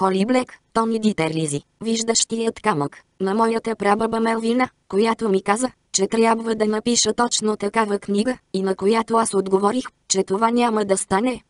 Холи Блек, Тони Дитерлизи, виждащият камък, на моята прабаба Мелвина, която ми каза, че трябва да напиша точно такава книга, и на която аз отговорих, че това няма да стане.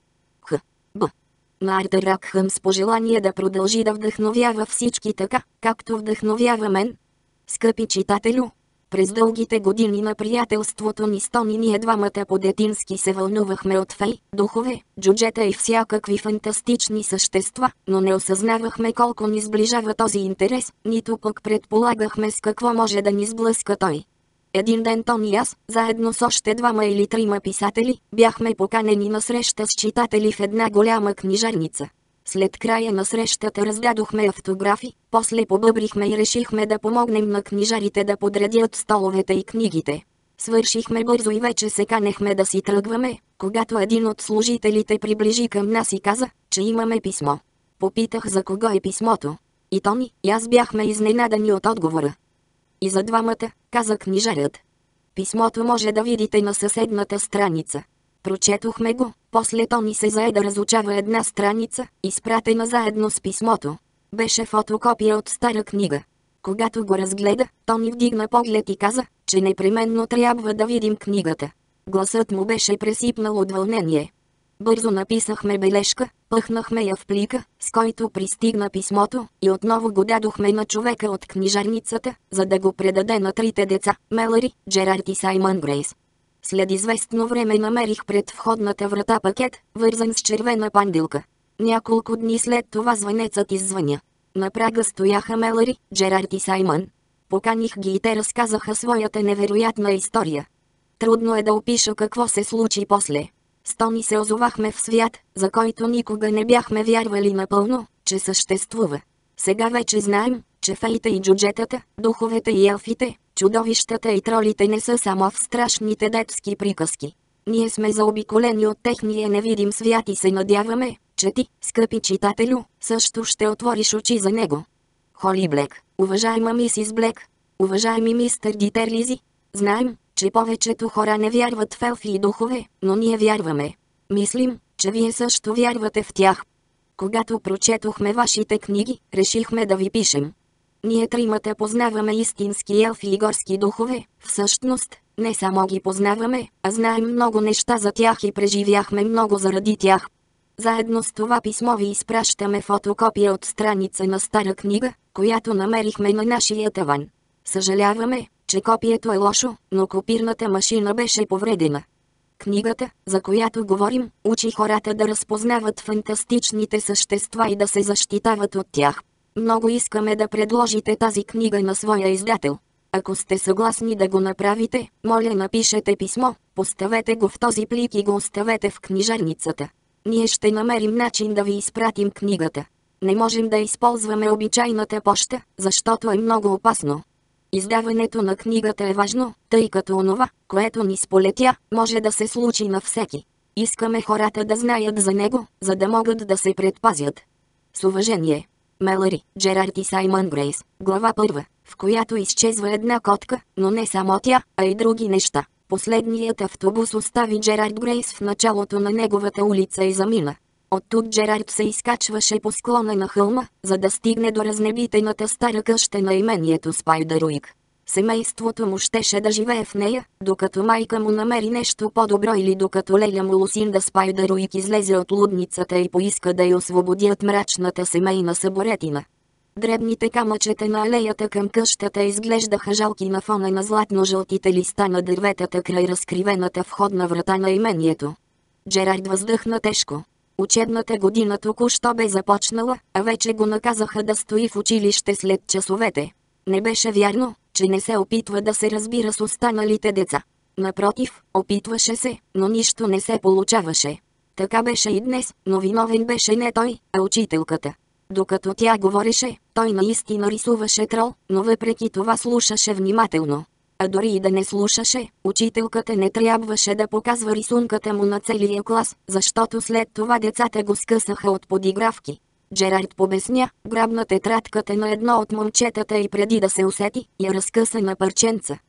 Б. На Артър Ракхъм с пожелание да продължи да вдъхновява всички така, както вдъхновява мен. Скъпи читателю, през дългите години на приятелството ни с Тони ние двамата по-детински се вълнувахме от фей, духове, джуджета и всякакви фантастични същества, но не осъзнавахме колко ни сближава този интерес, нито пък предполагахме с какво може да ни сблъска той. Един ден Тони и аз, заедно с още 2 или 3 писатели, бяхме поканени на среща с читатели в една голяма книжарница. След края на срещата раздадохме автографи, после побъбрихме и решихме да помогнем на книжарите да подредят столовете и книгите. Свършихме бързо и вече се канехме да си тръгваме, когато един от служителите приближи към нас и каза, че имаме писмо. Попитах за кого е писмото. И Тони, и аз бяхме изненадани от отговора. И за двамата, каза книжарят. Писмото може да видите на съседната страница. Прочетохме го, после Тони се зае да разучава една страница, изпратена заедно с писмото. Беше фотокопия от стара книга. Когато го разгледа, Тони вдигна поглед и каза, че непременно трябва да видим книгата. Гласът му беше пресипнал от вълнение. Бързо написахме бележка, пъхнахме я в плика, с който пристигна писмото, и отново го дадохме на човека от книжарницата, за да го предаде на 3 деца – Мелари, Джерард и Саймън Грейс. След известно време намерих пред входната врата пакет, вързан с червена панделка. Няколко дни след това звънецът иззвъня. На прага стояха Мелари, Джерард и Саймън. Поканих ги и те разказаха своята невероятна история. Трудно е да опиша какво се случи после. С Тони се озовахме в свят, за който никога не бяхме вярвали напълно, че съществува. Сега вече знаем, че феите и джуджетата, духовете и елфите, чудовищата и тролите не са само в страшните детски приказки. Ние сме заобиколени от техния невидим свят и се надяваме, че ти, скъпи читателю, също ще отвориш очи за него. Холи Блек, уважаема мисис Блек, уважаеми мистер Дитерлизи, знаем, че повечето хора не вярват в елфи и духове, но ние вярваме. Мислим, че вие също вярвате в тях. Когато прочетохме вашите книги, решихме да ви пишем. Ние 3 познаваме истински елфи и горски духове, всъщност, не само ги познаваме, а знаем много неща за тях и преживяхме много заради тях. Заедно с това писмо ви изпращаме фотокопия от страница на стара книга, която намерихме на нашия таван. Съжаляваме, че копието е лошо, но копирната машина беше повредена. Книгата, за която говорим, учи хората да разпознават фантастичните същества и да се защитават от тях. Много искаме да предложите тази книга на своя издател. Ако сте съгласни да го направите, моля напишете писмо, поставете го в този плик и го оставете в книжарницата. Ние ще намерим начин да ви изпратим книгата. Не можем да използваме обичайната поща, защото е много опасно. Издаването на книгата е важно, тъй като онова, което ни сполетя, може да се случи на всеки. Искаме хората да знаят за него, за да могат да се предпазят. С уважение. Мелари, Джерард и Саймън Грейс, глава 1, в която изчезва една котка, но не само тя, а и други неща. Последният автобус остави Джерард Грейс в началото на неговата улица и замина. Оттук Джерард се изкачваше по склона на хълма, за да стигне до разнебитената стара къща на имението Спайдеруик. Семейството му щеше да живее в нея, докато майка му намери нещо по-добро или докато леля му Лусинда Спайдеруик излезе от лудницата и поиска да я освободи от мрачната семейна съборетина. Дребните камъчета на алеята към къщата изглеждаха жалки на фона на златно-жълтите листа на дърветата край разкривената входна врата на имението. Джерард въздъхна тежко. Учебната година току-що бе започнала, а вече го наказаха да стои в училище след часовете. Не беше вярно, че не се опитва да се разбира с останалите деца. Напротив, опитваше се, но нищо не се получаваше. Така беше и днес, но виновен беше не той, а учителката. Докато тя говореше, той наистина рисуваше трол, но въпреки това слушаше внимателно. А дори и да не слушаше, учителката не трябваше да показва рисунката му на целия клас, защото след това децата го скъсаха от подигравки. Джерард побесня, грабна тетрадката на едно от момчетата и преди да се усети, я разкъса на парченца.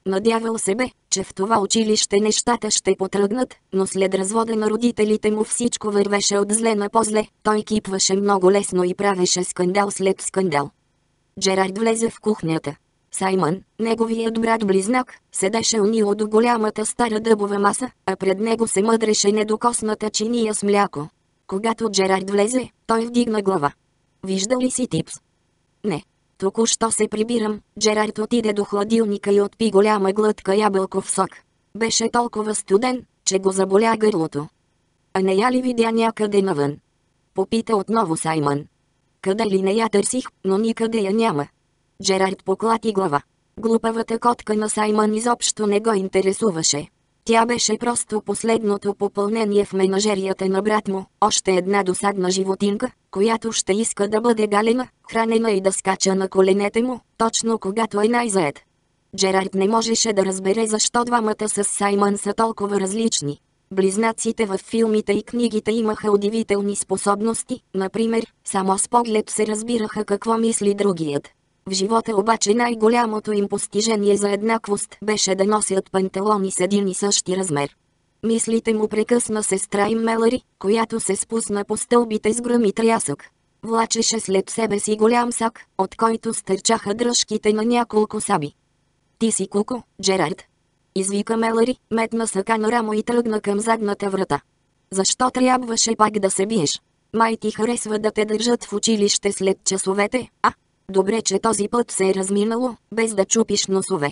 Надявал се бе, че в това училище нещата ще потръгнат, но след развода на родителите му всичко вървеше от зле на по-зле, той кипваше много лесно и правеше скандал след скандал. Джерард влезе в кухнята. Саймън, неговият брат-близнак, седеше унило до голямата стара дъбова маса, а пред него се мъдреше недокосната чиния с мляко. Когато Джерард влезе, той вдигна глава. Вижда ли си Типс? Не. Току-що се прибирам. Джерард отиде до хладилника и отпи голяма глътка ябълков сок. Беше толкова студен, че го заболя гърлото. А не я ли видя някъде навън? Попита отново Саймън. Къде ли не я търсих, но никъде я няма. Джерард поклати глава. Глупавата котка на Саймън изобщо не го интересуваше. Тя беше просто последното попълнение в менажерията на брат му, още една досадна животинка, която ще иска да бъде галена, хранена и да скача на коленете му, точно когато е най-заед. Джерард не можеше да разбере защо двамата с Саймън са толкова различни. Близнаците във филмите и книгите имаха удивителни способности, например, само с поглед се разбираха какво мисли другият. В живота обаче най-голямото им постижение за еднаквост беше да носят панталони с един и същи размер. Мислите му прекъсна сестра им Мелари, която се спусна по стълбите с гръм и трясък. Влачеше след себе си голям сак, от който стърчаха дръжките на няколко саби. Ти си куко, Джерард. Извика Мелари, метна сака на рамо и тръгна към задната врата. Защо трябваше пак да се биеш? Май ти харесва да те държат в училище след часовете, а? Добре, че този път се е разминало, без да чупиш носове.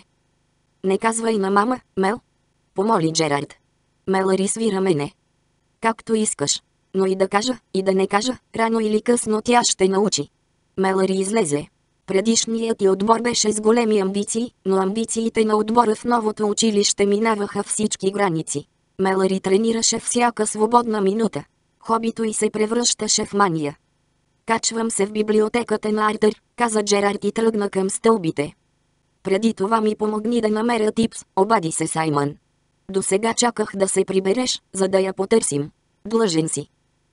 Не казвай на мама, Мел. Помоли Джерард. Мелари свира мене. Както искаш. Но и да кажа, и да не кажа, рано или късно тя ще научи. Мелари излезе. Предишният ти отбор беше с големи амбиции, но амбициите на отбора в новото училище минаваха всички граници. Мелари тренираше всяка свободна минута. Хобито й се превръщаше в мания. Качвам се в библиотеката на Артър, каза Джерард и тръгна към стълбите. Преди това ми помогни да намеря Типс, обади се Саймън. Досега чаках да се прибереш, за да я потърсим. Длъжен си.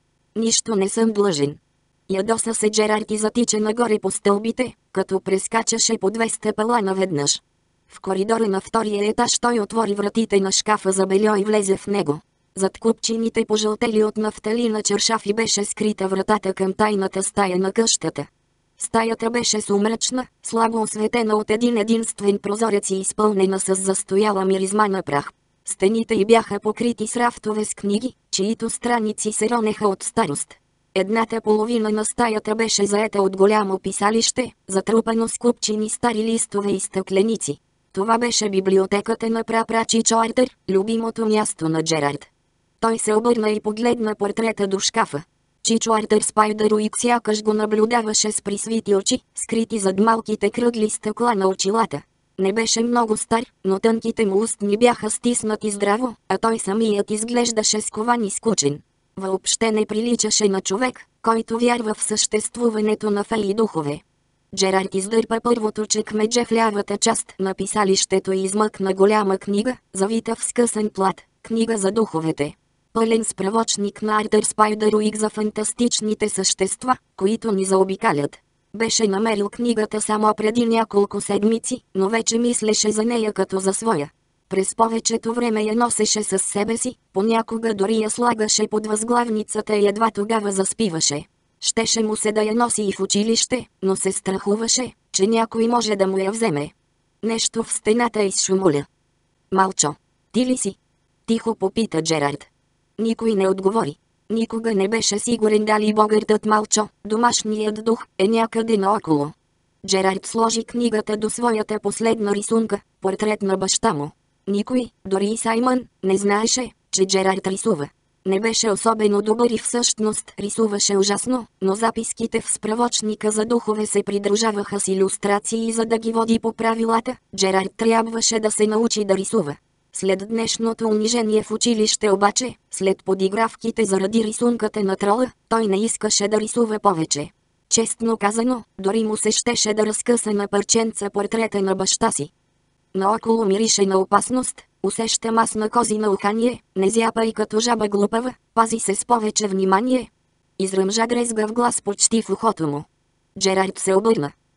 Нищо не съм длъжен. Ядоса се Джерард и затича нагоре по стълбите, като прескачаше по 2 стъпала наведнъж. В коридора на втория етаж той отвори вратите на шкафа за бельо и влезе в него. Зад купчините пожълтели от нафталина чершафи беше скрита вратата към тайната стая на къщата. Стаята беше сумрачна, слабо осветена от един единствен прозорец и изпълнена с застояла миризма на прах. Стените й бяха покрити с рафтове с книги, чието страници се ронеха от старост. Едната половина на стаята беше заета от голямо писалище, затрупано с купчини стари листове и стъкленици. Това беше библиотеката на прапрачичо Артър, любимото място на Джерард. Той се обърна и погледна портрета до шкафа. Чичо Артър Спайдеруик сякаш го наблюдаваше с присвити очи, скрити зад малките кръгли стъкла на очилата. Не беше много стар, но тънките му устни бяха стиснати здраво, а той самият изглеждаше скован и скучен. Въобще не приличаше на човек, който вярва в съществуването на феи духове. Джерард издърпа първото чекмедже в лявата част на писалището и измъкна голяма книга, завита в скъсан плат, книга за духовете. Пълен справочник на Артър Спайдеруик за фантастичните същества, които ни заобикалят. Беше намерил книгата само преди няколко седмици, но вече мислеше за нея като за своя. През повечето време я носеше със себе си, понякога дори я слагаше под възглавницата и едва тогава заспиваше. Щеше му се да я носи и в училище, но се страхуваше, че някой може да му я вземе. Нещо в стената изшумоля. Малчо, ти ли си? Тихо попита Джерард. Никой не отговори. Никога не беше сигурен дали богъртът Малчо, домашният дух, е някъде наоколо. Джерард сложи книгата до своята последна рисунка, портрет на баща му. Никой, дори и Саймън, не знаеше, че Джерард рисува. Не беше особено добър и всъщност рисуваше ужасно, но записките в справочника за духове се придружаваха с илюстрации и за да ги води по правилата, Джерард трябваше да се научи да рисува. След днешното унижение в училище обаче, след подигравките заради рисунката на трола, той не искаше да рисува повече. Честно казано, дори му се щеше да разкъса на парченца портрета на баща си. Наоколо мирише на опасност, усеща мас на козино ухание, не зяпай като жаба глупава, пази се с повече внимание. Изръмжа дрезгав глас почти в ухото му. Джерард се обърна.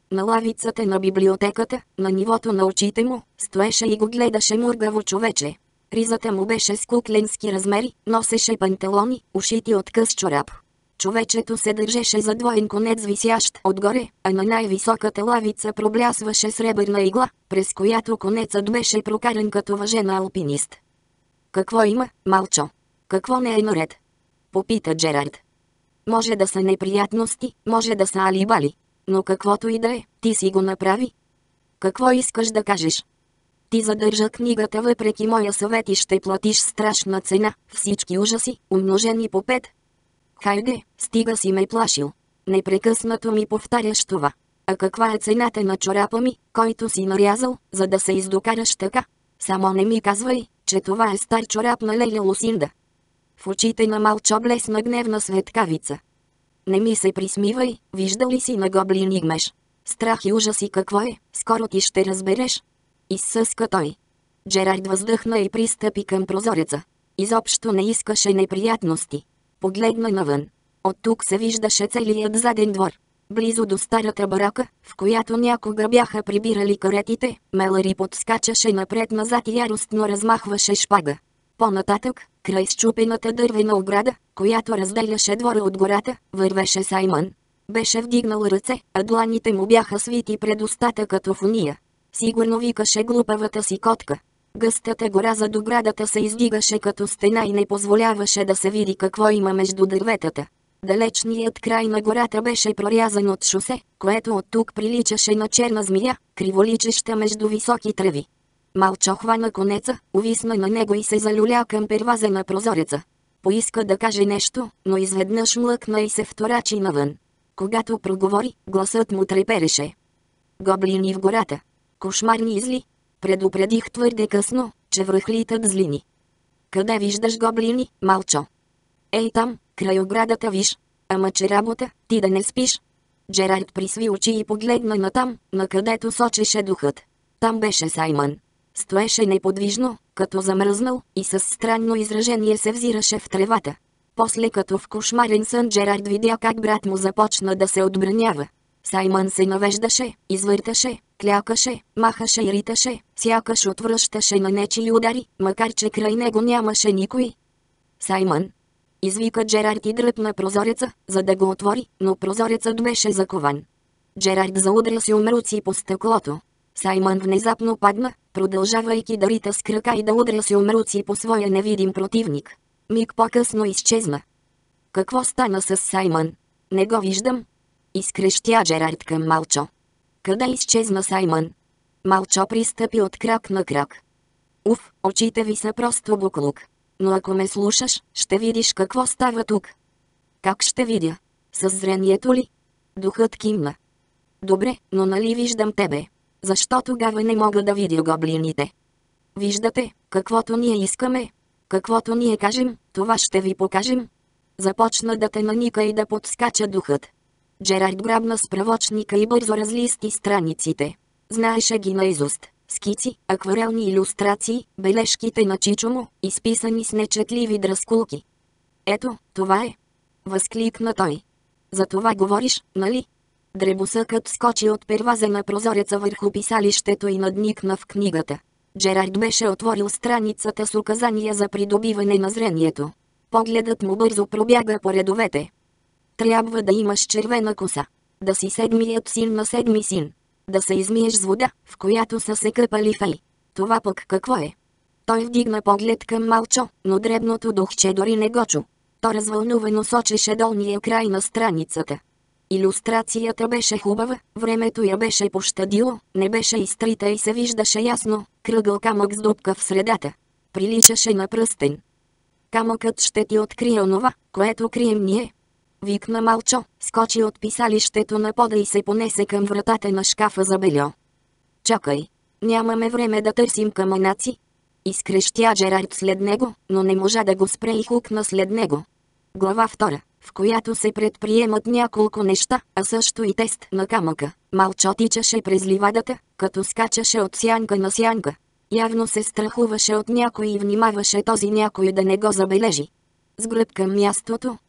На лавицата на библиотеката, на нивото на очите му, стоеше и го гледаше мургаво човече. Ризата му беше с кукленски размери, носеше панталони, ушити от къс чорап. Човечето се държеше за двоен конец висящ отгоре, а на най-високата лавица проблясваше сребърна игла, през която конецът беше прокаран като въжен алпинист. Какво има, Малчо? Какво не е наред? Попита Джерард. Може да са неприятности, може да са алибали. Но каквото и да е, ти си го направи. Какво искаш да кажеш? Ти задържа книгата въпреки моя съвет и ще платиш страшна цена, всички ужаси, умножени по 5. Хайде, стига си ме плашил. Непрекъснато ми повтаряш това. А каква е цената на чорапа ми, който си нарязал, за да се издокараш така? Само не ми казвай, че това е стар чорап на Леля Лусинда. В очите на Малчо блесна гневна светкавица. Не ми се присмивай, вижда ли си на гоблини гмеж? Страх и ужаси какво е, скоро ти ще разбереш. Изсъска той. Джерард въздъхна и пристъпи към прозореца. Изобщо не искаше неприятности. Погледна навън. От тук се виждаше целият заден двор. Близо до старата барака, в която някога бяха прибирали каретите, Мелари подскачаше напред-назад и яростно размахваше шпага. По-нататък, край счупената дървена ограда, която разделяше двора от гората, вървеше Саймън. Беше вдигнал ръце, а дланите му бяха свити пред устата като в уния. Сигурно викаше глупавата си котка. Гъстата гора зад оградата се издигаше като стена и не позволяваше да се види какво има между дърветата. Далечният край на гората беше прорязан от шосе, което от тук приличаше на черна змия, криволичеща между високи треви. Малчо хвана конеца, увисна на него и се залюля към перваза на прозореца. Поиска да каже нещо, но изведнъж млъкна и се вторачи навън. Когато проговори, гласът му трепереше. Гоблини в гората. Кошмарни изли. Предупредих твърде късно, че връхлитат злини. Къде виждаш гоблини, Малчо? Ей там, край оградата виж. Ама че работа, ти да не спиш. Джерард присви очи и погледна натам, накъдето сочеше духът. Там беше Саймън. Стоеше неподвижно, като замръзнал, и с странно изражение се взираше в тревата. После като в кошмарен сън Джерард видя как брат му започна да се отбранява. Саймън се навеждаше, извърташе, клякаше, махаше и риташе, сякаш отвръщаше на нечии удари, макар че край него нямаше никой. Саймън! Извика Джерард и дръпна прозореца, за да го отвори, но прозорецът беше закован. Джерард заудря си умруци по стъклото. Саймън внезапно падна, продължавайки да рита с крака и да удря си умруци по своя невидим противник. Миг по-късно изчезна. Какво стана с Саймън? Не го виждам. Изкрещя Джерард към Малчо. Къде изчезна Саймън? Малчо пристъпи от крак на крак. Уф, очите ви са просто буклук. Но ако ме слушаш, ще видиш какво става тук. Как ще видя? С зрението ли? Духът кимна. Добре, но нали виждам тебе? Защо тогава не мога да видя гоблините? Виждате, каквото ние искаме, каквото ние кажем, това ще ви покажем. Започна да те наника и да подскача духът. Джерард грабна справочника и бързо разлисти страниците. Знаеше ги наизуст. Скици, акварелни илюстрации, бележките на чичо му, изписани с нечетливи дръскулки. Ето, това е. Възкликна той. За това говориш, нали? Дребосъкът скочи от перваза на прозореца върху писалището и надникна в книгата. Джерард беше отворил страницата с указания за придобиване на зрението. Погледът му бързо пробяга по редовете. Трябва да имаш червена коса. Да си седмият син на седми син. Да се измиеш с вода, в която са се къпали фей. Това пък какво е? Той вдигна поглед към Малчо, но дребното духче дори не го чу. То развълнувано сочеше долния край на страницата. Илюстрацията беше хубава, времето я беше пощадило, не беше изтрита и се виждаше ясно, кръгъл камък с дупка в средата. Приличаше на пръстен. Камъкът ще ти открие онова, което крием ние. Викна Малчо, скочи от писалището на пода и се понесе към вратата на шкафа за бельо. Чакай, нямаме време да търсим камънаци. Изкрещя Джерард след него, но не можа да го спре и хукна след него. Глава 2, в която се предприемат няколко неща, а също и тест на камъка. Малчо тичаше през ливадата, като скачаше от сянка на сянка. Явно се страхуваше от някой и внимаваше този някой да не го забележи. С гръб към мястото,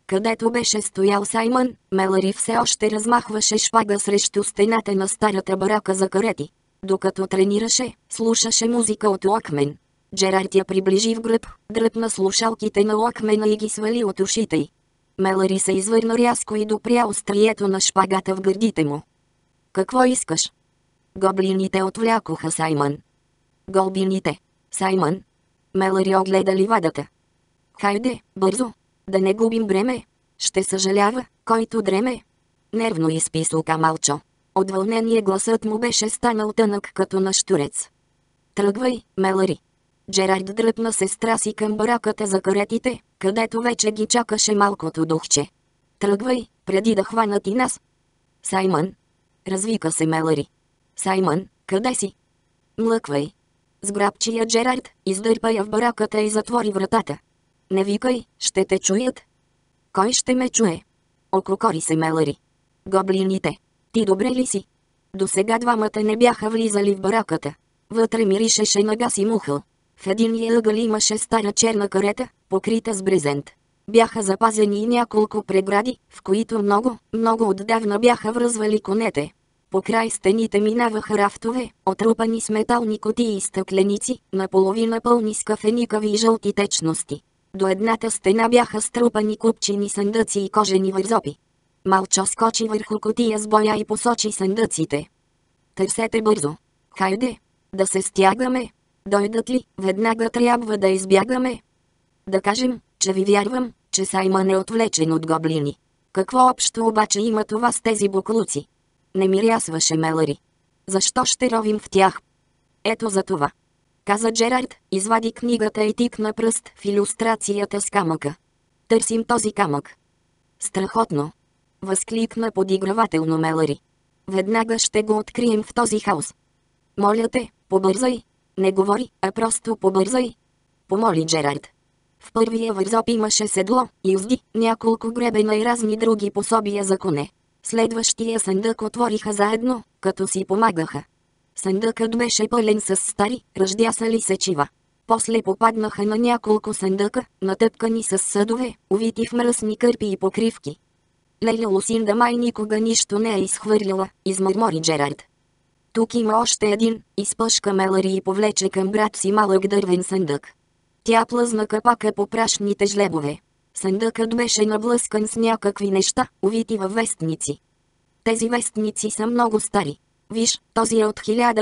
където беше стоял Саймън, Мелъри все още размахваше шпага срещу стената на старата барака за карети. Докато тренираше, слушаше музика от Локмен. Джерард я приближи в гръб, дръпна слушалките на Локмена и ги свали от ушите й. Мелъри се извърна рязко и допря острието на шпагата в гърдите му. Какво искаш? Гоблините отвлякоха Саймън. Голбините. Саймън. Мелъри огледа ливадата. Хайде, бързо. Да не губим време. Ще съжалява, който дреме. Нервно изписука Малчо. От вълнение гласът му беше станал тънък като на щурец. Тръгвай, Мелъри. Джерард дръпна сестра си към бараката за каретите, където вече ги чакаше малкото духче. Тръгвай, преди да хванат и нас. Саймън. Развика се Мелъри. Саймън, къде си? Млъквай. Сграбчи я Джерард, издърпа я в бараката и затвори вратата. Не викай, ще те чуят. Кой ще ме чуе? Ококори се Мелъри. Гоблините. Ти добре ли си? До сега двамата не бяха влизали в бараката. Вътре миришеше на газ и мухъл. В единия ъгъл имаше стара черна карета, покрита с брезент. Бяха запазени и няколко прегради, в които много отдавна бяха връзвали конете. По край стените минаваха рафтове, отрупани с метални кутии и стъкленици, наполовина пълни с кафеникави и жълти течности. До едната стена бяха струпани купчини съндъци и кожени вързопи. Малчо скочи върху кутия с боя и посочи съндъците. Търсете бързо. Хайде, да се стягаме. Дойдат ли, веднага трябва да избягаме. Да кажем, че ви вярвам, че Саймън е отвлечен от гоблини. Какво общо обаче има това с тези буклуци? Не мирясваше Мелъри. Защо ще ровим в тях? Ето за това. Каза Джерард, извади книгата и тикна пръст в илюстрацията с камъка. Търсим този камък. Страхотно! Възкликна подигравателно Мелъри. Веднага ще го открием в този хаос. Моля те, побързай. Не говори, а просто побързай. Помоли Джерард. В първия вързоп имаше седло, юзди, няколко гребена и разни други пособия за коне. Следващия съндък отвориха заедно, като си помагаха. Съндъкът беше пълен с стари, ръждясали сечива. После попаднаха на няколко съндъка, натъпкани с съдове, увити в мръсни кърпи и покривки. Леля Лусинда май никога нищо не е изхвърлила, измърмори Джерард. Тук има още един, изпъшка Мелъри и повлече към брат си малък дървен съндък. Тя плъзна капака по прашните жлебове. Съндъкът беше наблъскан с някакви неща, увити във вестници. Тези вестници са много стари. Виж, този е от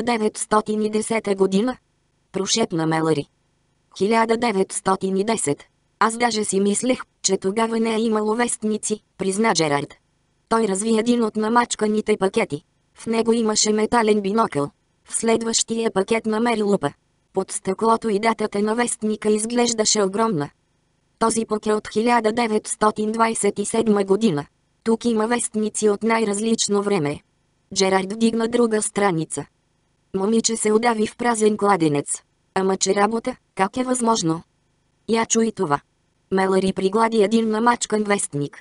1910 година. Прошепна Мелъри. 1910. Аз даже си мислех, че тогава не е имало вестници, призна Джерард. Той разви един от намачканите пакети. В него имаше метален бинокъл. В следващия пакет намери лупа. Под стъклото и датата на вестника изглеждаше огромна. Този пък е от 1927 година. Тук има вестници от най-различно време. Джерард вдигна друга страница. Момиче се удави в празен кладенец. Ама че работа, как е възможно? Я чуй това. Мелъри приглади един намачкан вестник.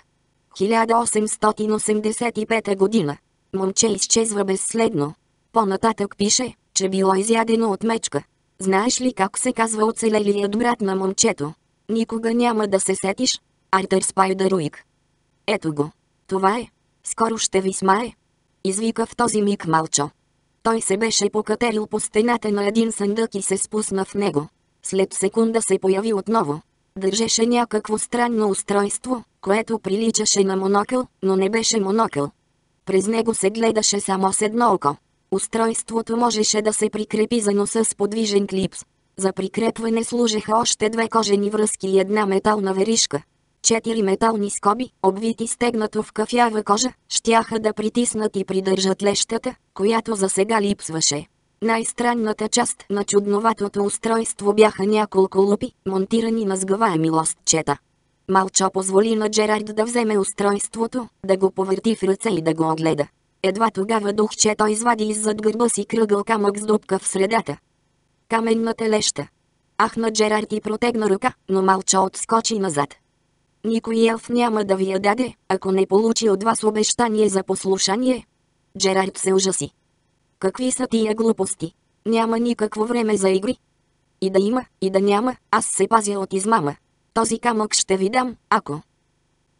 1885 година. Момче изчезва безследно. По-нататък пише, че било изядено от мечка. Знаеш ли как се казва оцелелият брат на момчето? Никога няма да се сетиш. Артър Спайдеруик. Ето го. Това е. Скоро ще ви смае. Извика в този миг Малчо. Той се беше покатерил по стената на един съндък и се спусна в него. След секунда се появи отново. Държеше някакво странно устройство, което приличаше на монокъл, но не беше монокъл. През него се гледаше само с едно око. Устройството можеше да се прикрепи за носа с подвижен клипс. За прикрепване служеха още две кожени връзки и една метална веришка. 4 метални скоби, обвити стегнато в кафява кожа, щяха да притиснат и придържат лещата, която за сега липсваше. Най-странната част на чудноватото устройство бяха няколко лупи, монтирани на сгъваеми лостчета. Малчо позволи на Джерард да вземе устройството, да го повърти в ръце и да го огледа. Едва тогава духчето извади иззад гърба си кръгъл камък с дупка в средата. Каменната леща. Ахна Джерард и протегна ръка, но Малчо отскочи назад. Никой елф няма да ви я даде, ако не получи от вас обещание за послушание. Джерард се ужаси. Какви са тия глупости? Няма никакво време за игри. И да има, и да няма, аз се пазя от измама. Този камък ще ви дам, ако...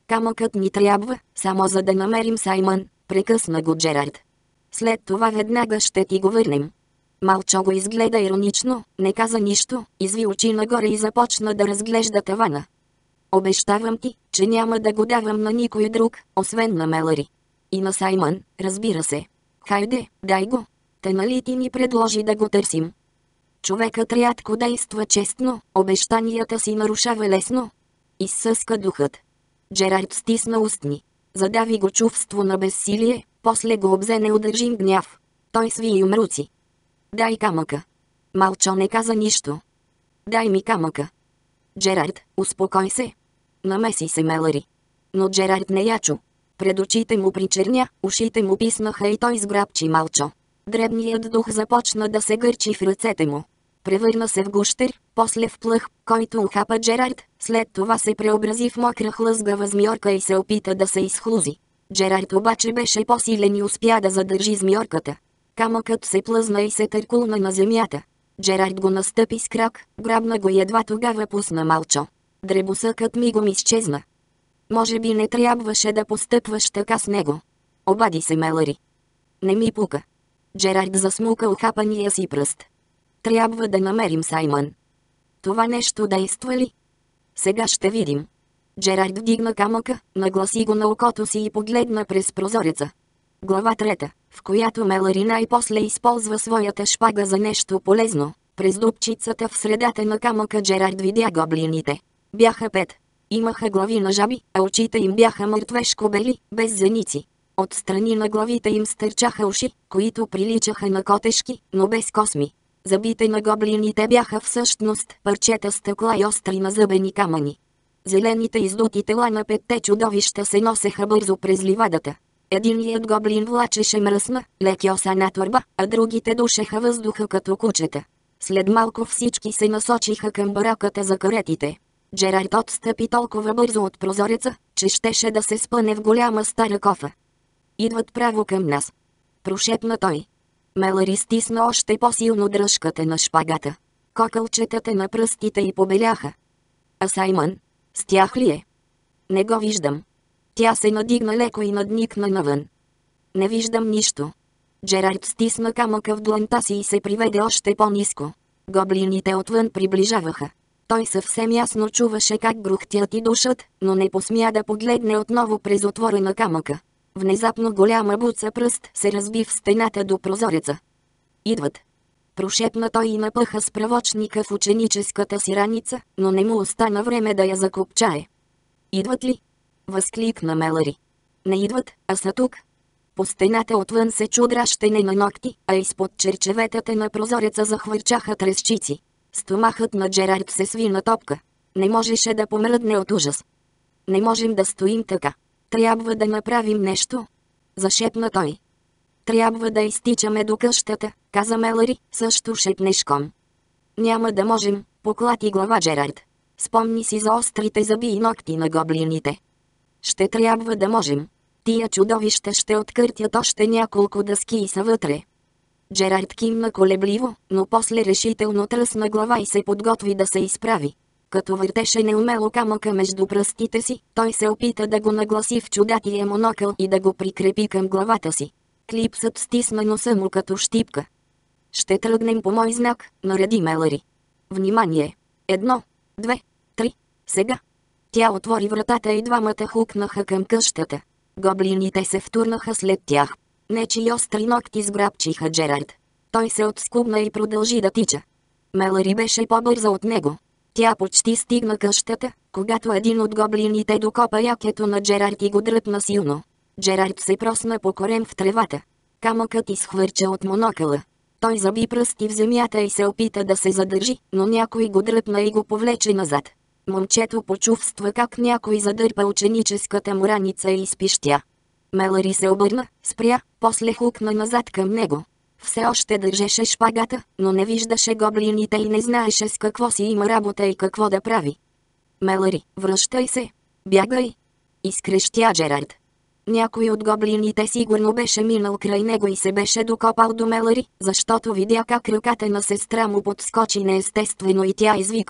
Камъкът ни трябва, само за да намерим Саймън, прекъсна го Джерард. След това веднага ще ти го върнем. Малчо го изгледа иронично, не каза нищо, изви очи нагоре и започна да разглежда тавана. Обещавам ти, че няма да го давам на никой друг, освен на Мелъри. И на Саймън, разбира се. Хайде, дай го. Те нали ти ни предложи да го търсим? Човекът рядко действа честно, обещанията си нарушава лесно. Изсъска духът. Джерард стисна устни. Задави го чувство на безсилие, после го обзе неудържим гняв. Той сви и умруци. Дай камъка. Малчо не каза нищо. Дай ми камъка. Джерард, успокой се. Намеси се Мелъри. Но Джерард не я чу. Пред очите му причерня, ушите му писнаха и той сграбчи Малчо. Дребният дух започна да се гърчи в ръцете му. Превърна се в гущер, после в плъх, който ухапа Джерард, след това се преобрази в мокра хлъзгава змиорка и се опита да се изхлузи. Джерард обаче беше по-силен и успя да задържи змиорката. Камъкът се плъзна и се търкулна на земята. Джерард го настъпи с крак, грабна го и едва тогава пусна Малчо. Дребосъкът мигом изчезна. Може би не трябваше да постъпваш така с него. Обади се Мелъри. Не ми пука. Джерард засмука ухапания си пръст. Трябва да намерим Саймън. Това нещо действа ли? Сега ще видим. Джерард вдигна камъка, нагласи го на окото си и погледна през прозореца. Глава 3, в която Мелъри най-после използва своята шпага за нещо полезно. През дупчицата в средата на камъка Джерард видя гоблините. Бяха 5. Имаха глави на жаби, а очите им бяха мъртвешко бели, без зеници. Отстрани на главите им стърчаха уши, които приличаха на котешки, но без косми. Зъбите на гоблините бяха всъщност парчета стъкла и остри назъбени камъни. Зелените издути тела на 5 чудовища се носеха бързо през ливадата. Единият гоблин влачеше мръсна, лекиосана торба, а другите душеха въздуха като кучета. След малко всички се насочиха към бараката за каретите. Джерард отстъпи толкова бързо от прозореца, че щеше да се спъне в голяма стара кофа. Идват право към нас. Прошепна той. Мелъри стисна още по-силно дръжката на шпагата. Кокълчетата на пръстите й побеляха. А Саймън? С тях ли е? Не го виждам. Тя се надигна леко и надникна навън. Не виждам нищо. Джерард стисна камъка в дланта си и се приведе още по-ниско. Гоблините отвън приближаваха. Той съвсем ясно чуваше как грухтят и душат, но не посмя да погледне отново през отвора на камъка. Внезапно голяма буца пръст се разби в стената до прозореца. Идват. Прошепна той и напъха справочника в ученическата си раница, но не му остана време да я закопчае. Идват ли? Възкликна Мелъри. Не идват, а са тук. По стената отвън се чу дращене на ногти, а изпод черчеветата на прозореца захвърчаха трещици. Стомахът на Джерард се сви на топка. Не можеше да помръдне от ужас. Не можем да стоим така. Трябва да направим нещо. Зашепна той. Трябва да изтичаме до къщата, каза Мелъри, също шепнешком. Няма да можем, поклати глава Джерард. Спомни си за острите зъби и ногти на гоблините. Ще трябва да можем. Тия чудовища ще откъртят още няколко дъски и са вътре. Джерард кимна колебливо, но после решително тръсна глава и се подготви да се изправи. Като въртеше неумело камъка между пръстите си, той се опита да го нагласи в чудатия монокъл и да го прикрепи към главата си. Клипсът стисна носа му като щипка. Ще тръгнем по мой знак, нареди Мелъри. Внимание! 1, 2, 3, сега! Тя отвори вратата и двамата хукнаха към къщата. Гоблините се втурнаха след тях. Нечи остри ногти сграбчиха Джерард. Той се отскубна и продължи да тича. Мелъри беше по-бърза от него. Тя почти стигна къщата, когато един от гоблините докопа якето на Джерард и го дръпна силно. Джерард се просна по корем в тревата. Камъкът изхвърча от монокъла. Той заби пръсти в земята и се опита да се задържи, но някой го дръпна и го повлече назад. Момчето почувства как някой задърпа ученическата му раница и изпищя. Мелъри се обърна, спря, после хукна назад към него. Все още държеше шпагата, но не виждаше гоблините и не знаеше с какво си има работа и какво да прави. Мелъри, връщай се! Бягай! Изкрещя Джерард. Някой от гоблините сигурно беше минал край него и се беше докопал до Мелъри, защото видя как ръката на сестра му подскочи неестествено и тя извика.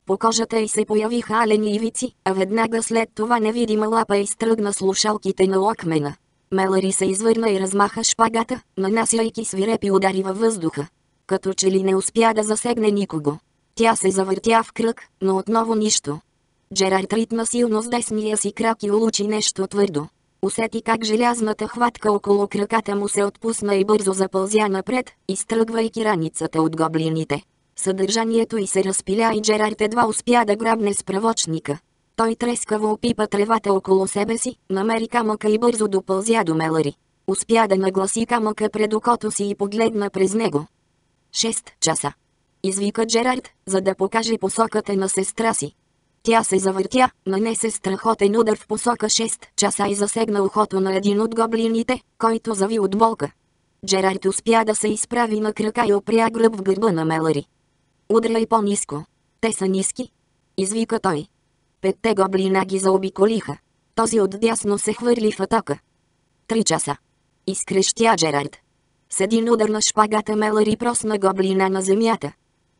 По кожата й се появиха алени ивици, а веднага след това невидима лапа изтръгна слушалките на Локмена. Мелъри се извърна и размаха шпагата, нанасяйки свирепи удари във въздуха. Като че ли не успя да засегне никого. Тя се завъртя в кръг, но отново нищо. Джерард ритна силно с десния си крак и улучи нещо твърдо. Усети как желязната хватка около краката му се отпусна и бързо запълзя напред, изтръгвайки раницата от гоблините. Съдържанието й се разпиля и Джерард едва успя да грабне справочника. Той трескаво опипа тревата около себе си, намери камъка и бързо допълзя до Мелъри. Успя да нагласи камъка пред окото си и погледна през него. 6 часа. Извика Джерард, за да покаже посоката на сестра си. Тя се завъртя, нанесе страхотен удар в посока 6 часа и засегна ухото на един от гоблините, който зави от болка. Джерард успя да се изправи на крака и опря гръб в гърба на Мелъри. Удряй по-ниско. Те са ниски. Извика той. 5 гоблина ги заобиколиха. Този отдясно се хвърли в атака. 3 часа. Изкрещя Джерард. С един удар на шпагата Мелъри просна гоблина на земята.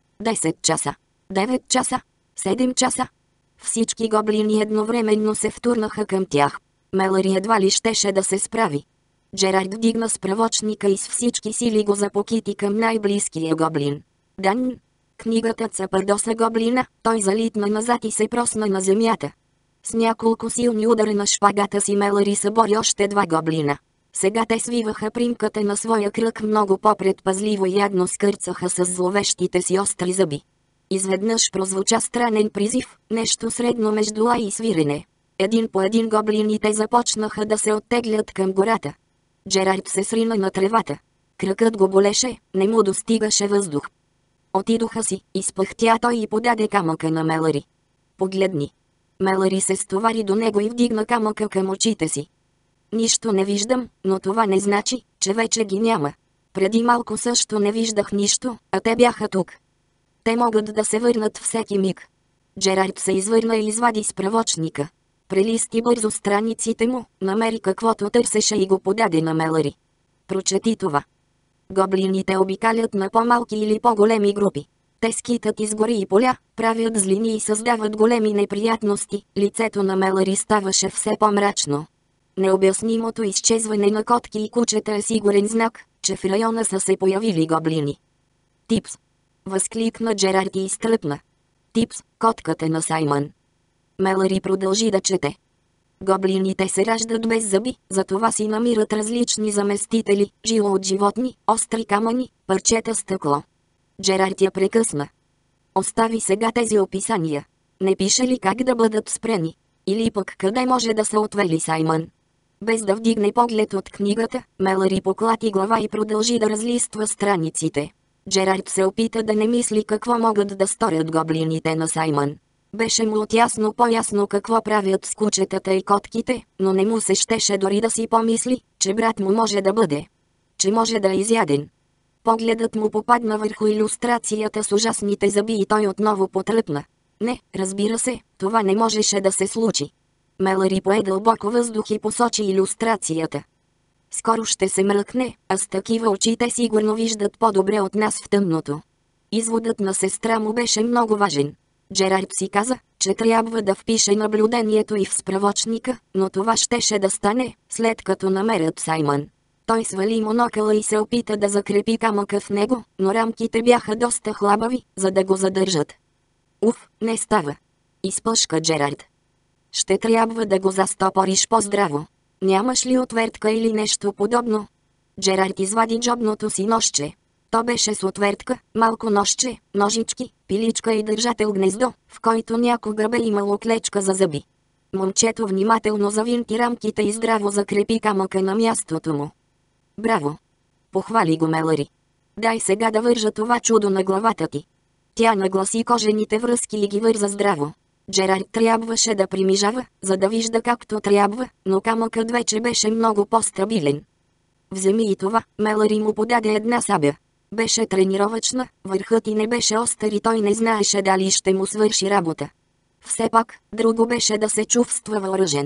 10 часа. 9 часа. 7 часа. Всички гоблини едновременно се втурнаха към тях. Мелъри едва ли щеше да се справи. Джерард вдигна справочника и с всички сили го запокити към най-близкия гоблин. Дан! Книгата цапардоса гоблина, той залитна назад и се просна на земята. С няколко силни удара на шпагата си Мелъри събори още 2 гоблина. Сега те свиваха примката на своя кръг много по-предпазливо и ядно скърцаха с зловещите си остри зъби. Изведнъж прозвуча странен призив, нещо средно между лай и свирене. Един по един гоблините започнаха да се оттеглят към гората. Джерард се срина на тревата. Кракът го болеше, не му достигаше въздух. Отидоха си, изпъхтя той и подаде камъка на Мелъри. Погледни. Мелъри се стовари до него и вдигна камъка към очите си. Нищо не виждам, но това не значи, че вече ги няма. Преди малко също не виждах нищо, а те бяха тук. Те могат да се върнат всеки миг. Джерард се извърна и извади справочника. Прелисти бързо страниците му, намери каквото търсеше и го подаде на Мелъри. Прочети това. Гоблините обикалят на по-малки или по-големи групи. Те скитат из гори и поля, правят злини и създават големи неприятности. Лицето на Мелъри ставаше все по-мрачно. Необяснимото изчезване на котки и кучета е сигурен знак, че в района са се появили гоблини. Типс! Възкликна Джерард и изтръпна. Типс, котката на Саймън. Мелъри продължи да чете. Гоблините се раждат без зъби, затова си намират различни заместители, жило от животни, остри камъни, парчета стъкло. Джерард я прекъсна. Остави сега тези описания. Не пише ли как да бъдат спрени? Или пък къде може да се отвели Саймън? Без да вдигне поглед от книгата, Мелъри поклати глава и продължи да разлиства страниците. Джерард се опита да не мисли какво могат да сторят гоблините на Саймън. Беше му отясно по-ясно какво правят с кучетата и котките, но не му се щеше дори да си помисли, че брат му може да бъде. Че може да е изяден. Погледът му попадна върху илюстрацията с ужасните зъби и той отново потръпна. Не, разбира се, това не можеше да се случи. Мелъри пое дълбоко въздух и посочи илюстрацията. Скоро ще се мръкне, а с такива очи те сигурно виждат по-добре от нас в тъмното. Изводът на сестра му беше много важен. Джерард си каза, че трябва да впише наблюдението и в справочника, но това щеше да стане, след като намерят Саймън. Той свали монокъла и се опита да закрепи камъка в него, но рамките бяха доста хлабави, за да го задържат. Уф, не става. Изпъшка Джерард. Ще трябва да го застопориш по-здраво. Нямаш ли отвертка или нещо подобно? Джерард извади джобното си ножче. То беше с отвертка, малко ножче, ножички, пиличка и държател гнездо, в който някога бе имало клечка за зъби. Момчето внимателно завинти рамките и здраво закрепи камъка на мястото му. Браво! Похвали го Мелъри. Дай сега да вържа това чудо на главата ти. Тя нагласи кожените връзки и ги върза здраво. Джерард трябваше да примижава, за да вижда както трябва, но камъкът вече беше много по-стабилен. Вземи и това, Мелъри му подаде една сабя. Беше тренировъчна, върхът и не беше остър и той не знаеше дали ще му свърши работа. Все пак, друго беше да се чувства въоръжен.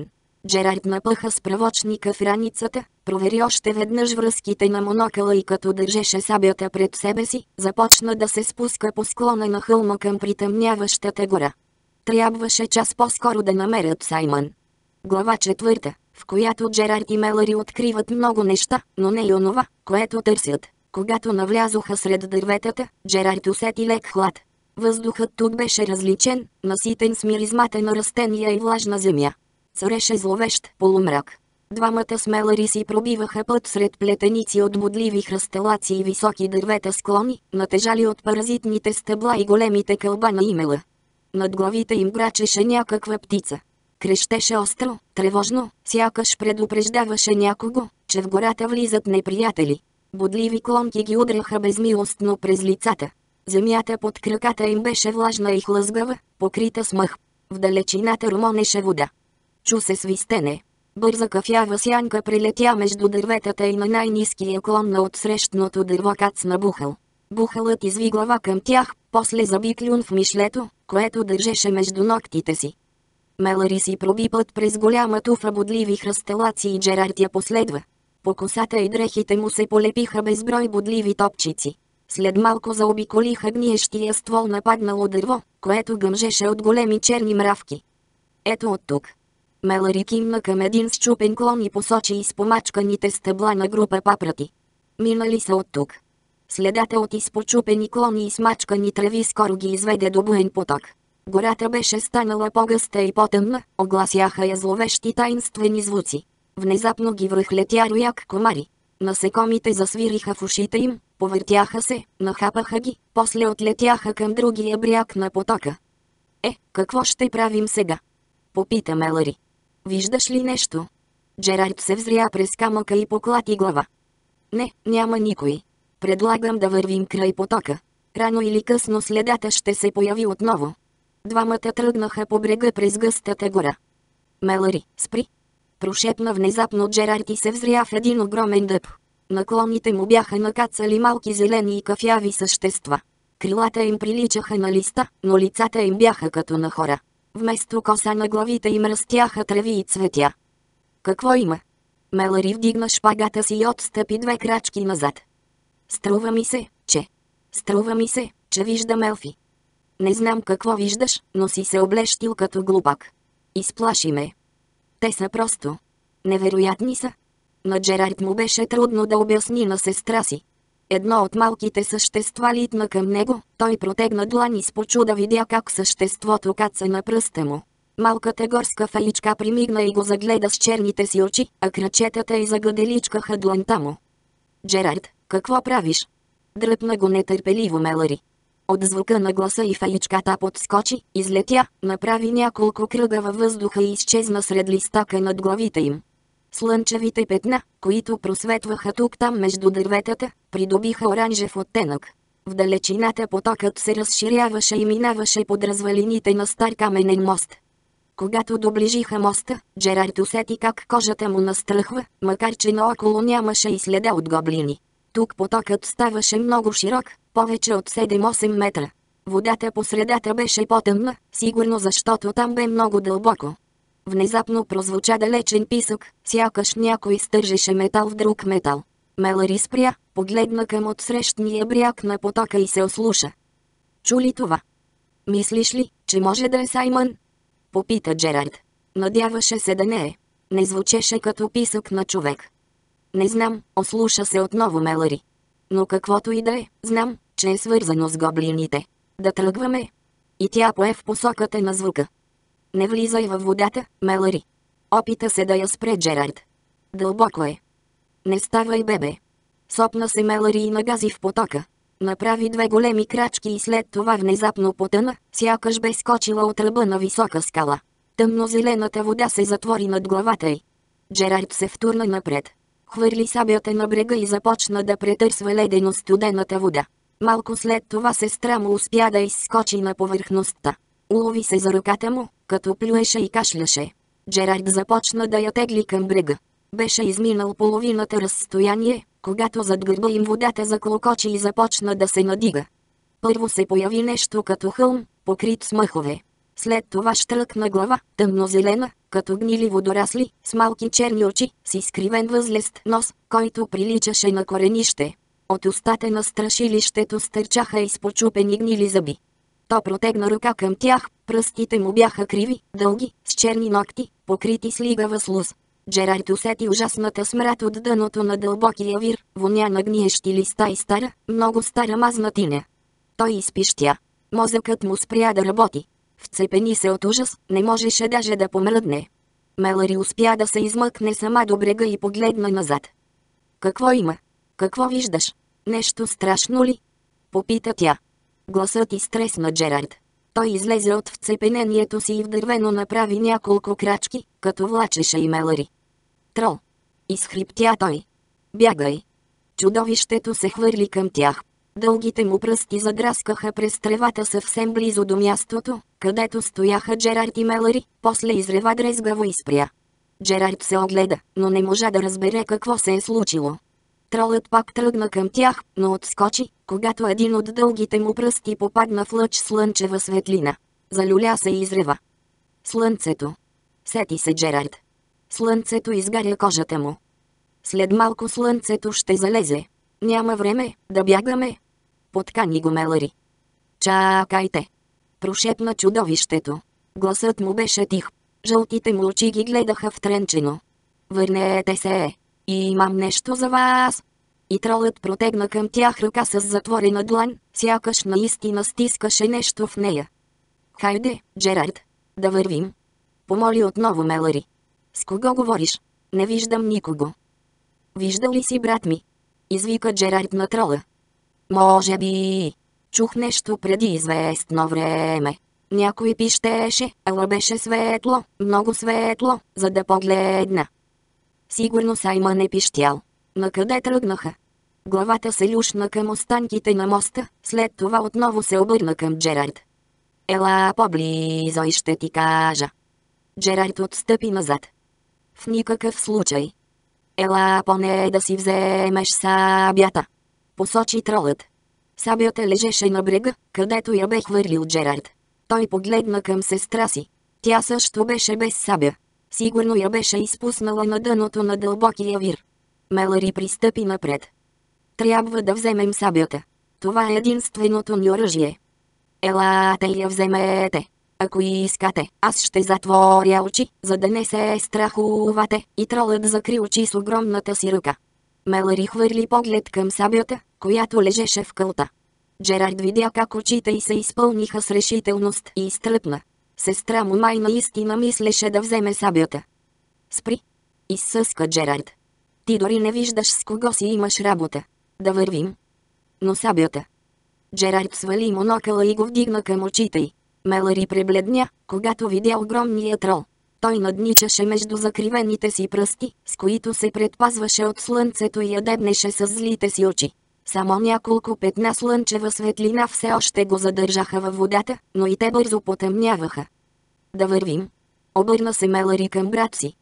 Джерард напъха справочника в раницата, провери още веднъж връзките на монокъла и като държеше сабята пред себе си, започна да се спуска по склона на хълма към притъмняващата гора. Трябваше час по-скоро да намерят Саймън. Глава 4, в която Джерард и Мелъри откриват много неща, но не и онова, което търсят. Когато навлязоха сред дърветата, Джерард усети лек хлад. Въздухът тук беше различен, наситен с миризмата на растения и влажна земя. Цареше зловещ полумрак. Двамата с Мелъри си пробиваха път сред плетеници от бодливи хръстелаци и високи дървета склони, натежали от паразитните стъбла и големите кълба на имела. Над главите им грачеше някаква птица. Крещеше остро, тревожно, сякаш предупреждаваше някого, че в гората влизат неприятели. Бодливи клонки ги удряха безмилостно през лицата. Земята под краката им беше влажна и хлъзгава, покрита с мъх. В далечината ромонеше вода. Чу се свистене. Бърза кафява сянка прелетя между дърветата и на най-ниския клон на отсрещното дърво кацна Бухал. Бухалът изви глава към тях, после заби клюн в мишлето, което държеше между ногтите си. Мелъри си проби път през голяма туфа бодливи хръстелаци и Джерард я последва. По косата и дрехите му се полепиха безброй бодливи топчици. След малко заобиколиха гниещия ствол на паднало дърво, което гъмжеше от големи черни мравки. Ето от тук. Мелъри кимна към един счупен клон и посочи изпомачканите стъбла на група папрати. Минали са от тук. Следата от изпочупени клони и смачкани треви скоро ги изведе до буен поток. Гората беше станала по-гъста и по-тъмна, огласяха я зловещи таинствени звуци. Внезапно ги връхлетя рояк комари. Насекомите засвириха в ушите им, повъртяха се, нахапаха ги, после отлетяха към другия бряг на потока. Какво ще правим сега? Попита Мелъри. Виждаш ли нещо? Джерард се взря през камъка и поклати глава. Не, няма никой. Предлагам да вървим край потока. Рано или късно следата ще се появи отново. Двамата тръгнаха по брега през гъстата гора. Мелъри, спри! Прошепна внезапно Джерард и се взря в един огромен дъб. Наклоните му бяха накацали малки зелени и кафяви същества. Крилата им приличаха на листа, но лицата им бяха като на хора. Вместо коса на главите им растяха треви и цветя. Какво има? Мелъри вдигна шпагата си и отстъпи 2 крачки назад. Струва ми се, че виждам елфи. Не знам какво виждаш, но си се облещил като глупак. Изплаши ме. Те са просто невероятни са. На Джерард му беше трудно да обясни на сестра си. Едно от малките същества литна към него, той протегна длани с почуда видя как съществото каца на пръста му. Малката горска фаичка примигна и го загледа с черните си очи, а крачетата й загаделичкаха дланта му. Джерард, какво правиш? Дръпна го нетърпеливо Мелъри. От звука на гласа и фаичката подскочи, излетя, направи няколко кръга във въздуха и изчезна сред листака над главите им. Слънчевите петна, които просветваха тук-там между дърветата, придобиха оранжев оттенък. В далечината потокът се разширяваше и минаваше под развалините на стар каменен мост. Когато доближиха моста, Джерард усети как кожата му настръхва, макар че наоколо нямаше и следа от гоблини. Тук потокът ставаше много широк, повече от 7-8 метра. Водата по средата беше по-тъмна, сигурно защото там бе много дълбоко. Внезапно прозвуча далечен писък, сякаш някой стържеше метал в друг метал. Мелъри спря, погледна към отсрещния бряг на потока и се ослуша. Чу ли това? Мислиш ли, че може да е Саймън? Попита Джерард. Надяваше се да не е. Не звучеше като писък на човек. Не знам, ослуша се отново Мелъри. Но каквото и да е, знам, че е свързано с гоблините. Да тръгваме. И тя пое в посоката на звука. Не влизай във водата, Мелъри. Опита се да я спре Джерард. Дълбоко е. Не ставай, бебе. Сопна се Мелъри и нагази в потока. Направи 2 големи крачки и след това внезапно потъна, сякаш бе скочила от ръба на висока скала. Тъмнозелената вода се затвори над главата й. Джерард се втурна напред. Хвърли сабята на брега и започна да претърсва ледено-студената вода. Малко след това сестра му успя да изскочи на повърхността. Улови се за ръката му, като плюеше и кашляше. Джерард започна да я тегли към брега. Беше изминал половината разстояние, когато зад гърба им водата заклокочи и започна да се надига. Първо се появи нещо като хълм, покрит с мъхове. След това щръкна глава, тъмнозелена, като гнили водорасли, с малки черни очи, с изкривен възлест нос, който приличаше на коренище. От устата на страшилището стърчаха изпочупени гнили зъби. То протегна ръка към тях, пръстите му бяха криви, дълги, с черни ногти, покрити с лигава слуз. Джерард усети ужасната смрад от дъното на дълбокия вир, воня на гниещи листа и стара, много стара мазнатина. Той изпищя. Мозъкът му спря да работи. Вцепени се от ужас, не можеше даже да помръдне. Мелъри успя да се измъкне сама до брега и погледна назад. Какво има? Какво виждаш? Нещо страшно ли? Попита тя. Гласът изтресна Джерард. Той излезе от вцепенението си и вдървено направи няколко крачки, като влачеше и Мелъри. Трол! Изхриптя той. Бягай! Чудовището се хвърли към тях. Дългите му пръсти задраскаха през тревата съвсем близо до мястото, където стояха Джерард и Мелъри, после изрева дрезгаво и спря. Джерард се огледа, но не можа да разбере какво се е случило. Тролът пак тръгна към тях, но отскочи, когато един от дългите му пръсти попадна в лъч слънчева светлина. Залюля се и изрева. Слънцето. Сети се Джерард. Слънцето изгаря кожата му. След малко слънцето ще залезе. Няма време да бягаме. Подкани го Мелъри. Чакайте! Прошепна чудовището. Гласът му беше тих. Жълтите му очи ги гледаха втренчено. Върнете се! И имам нещо за вас. И тролът протегна към тях ръка с затворена длан, сякаш наистина стискаше нещо в нея. Хайде, Джерард, да вървим. Помоли отново Мелъри. С кого говориш? Не виждам никого. Виждал ли си брат ми? Извика Джерард на трола. Може би. Чух нещо преди известно време. Някой пищеше, ала беше светло, много светло, за да погледна. Сигурно Саймън е пищял. Накъде тръгнаха? Главата се люшна към останките на моста, след това отново се обърна към Джерард. Ела поблизо и ще ти кажа. Джерард отстъпи назад. В никакъв случай. Ела поне да си вземеш сабята. Посочи тролът. Сабята лежеше на брега, където я бе хвърлил Джерард. Той погледна към сестра си. Тя също беше без сабя. Сигурно я беше изпуснала на дъното на дълбокия вир. Мелъри пристъпи напред. Трябва да вземем сабята. Това е единственото ни оръжие. Елате и я вземете. Ако искате, аз ще затворя очи, за да не се страхувате, и тролът закри очи с огромната си ръка. Мелъри хвърли поглед към сабята, която лежеше в кълта. Джерард видя как очите й се изпълниха с решителност и изтръпна. Сестра му май наистина мислеше да вземе сабята. Спри! Изсъска Джерард. Ти дори не виждаш с кого си имаш работа. Да вървим. Но сабята. Джерард свали монокъла и го вдигна към очите й. Мелъри пребледня, когато видя огромния трол. Той надничаше между закривените си пръсти, с които се предпазваше от слънцето и я дебнеше с злите си очи. Само няколко петна слънчева светлина все още го задържаха във водата, но и те бързо потъмняваха. Да вървим. Обърна се Мелъри към брат си.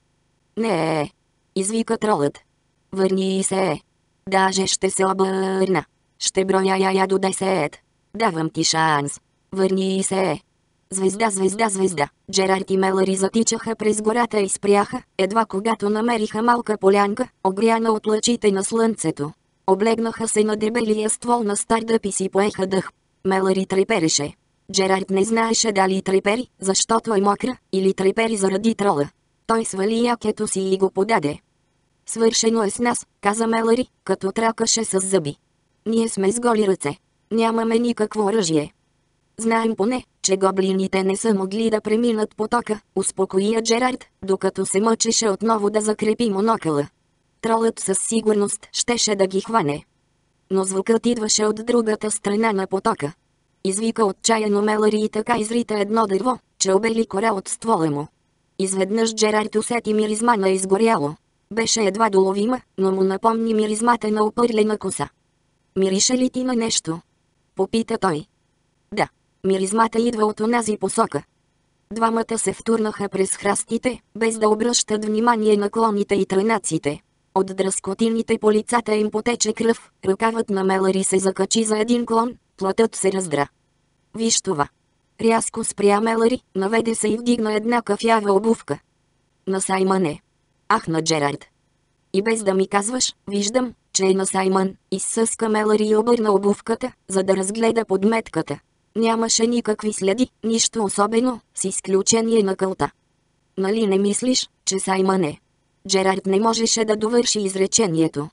Не, извика тролът. Върни се. Даже ще се обърна. Ще броя я до 10. Давам ти шанс. Върни се. Звезда, звезда, звезда. Джерард и Мелъри затичаха през гората и спряха, едва когато намериха малка полянка, огряна от лъчите на слънцето. Облегнаха се на дебелия ствол на стар дъб и си поеха дъх. Мелъри трепереше. Джерард не знаеше дали трепери, защото е мокра, или трепери заради трола. Той свали якето си и го подаде. Свършено е с нас, каза Мелъри, като тракаше с зъби. Ние сме с голи ръце. Нямаме никакво оръжие. Знаем поне, че гоблините не са могли да преминат потока, успокои Джерард, докато се мъчеше отново да закрепи монокъла. Тролът със сигурност щеше да ги хване. Но звукът идваше от другата страна на потока. Извика отчаяно Мелъри и така изрита едно дърво, че обели кора от ствола му. Изведнъж Джерард усети миризма на изгоряло. Беше едва доловима, но му напомни миризмата на опърлена коса. Мирише ли ти на нещо? Попита той. Да, миризмата идва от онази посока. Двамата се втурнаха през храстите, без да обръщат внимание на клоните и трънаците. От дръскотините по лицата им потече кръв, ръкавът на Мелъри се закачи за един клон, плътът се раздра. Виж това. Рязко спря Мелъри, наведе се и вдигна една кафява обувка. На Саймън е. Ахна Джерард. И без да ми казваш, виждам, че е на Саймън, изсъска Мелъри и обърна обувката, за да разгледа подметката. Нямаше никакви следи, нищо особено, с изключение на кълта. Нали не мислиш, че Саймън е? Джерард не можеше да довърши изречението.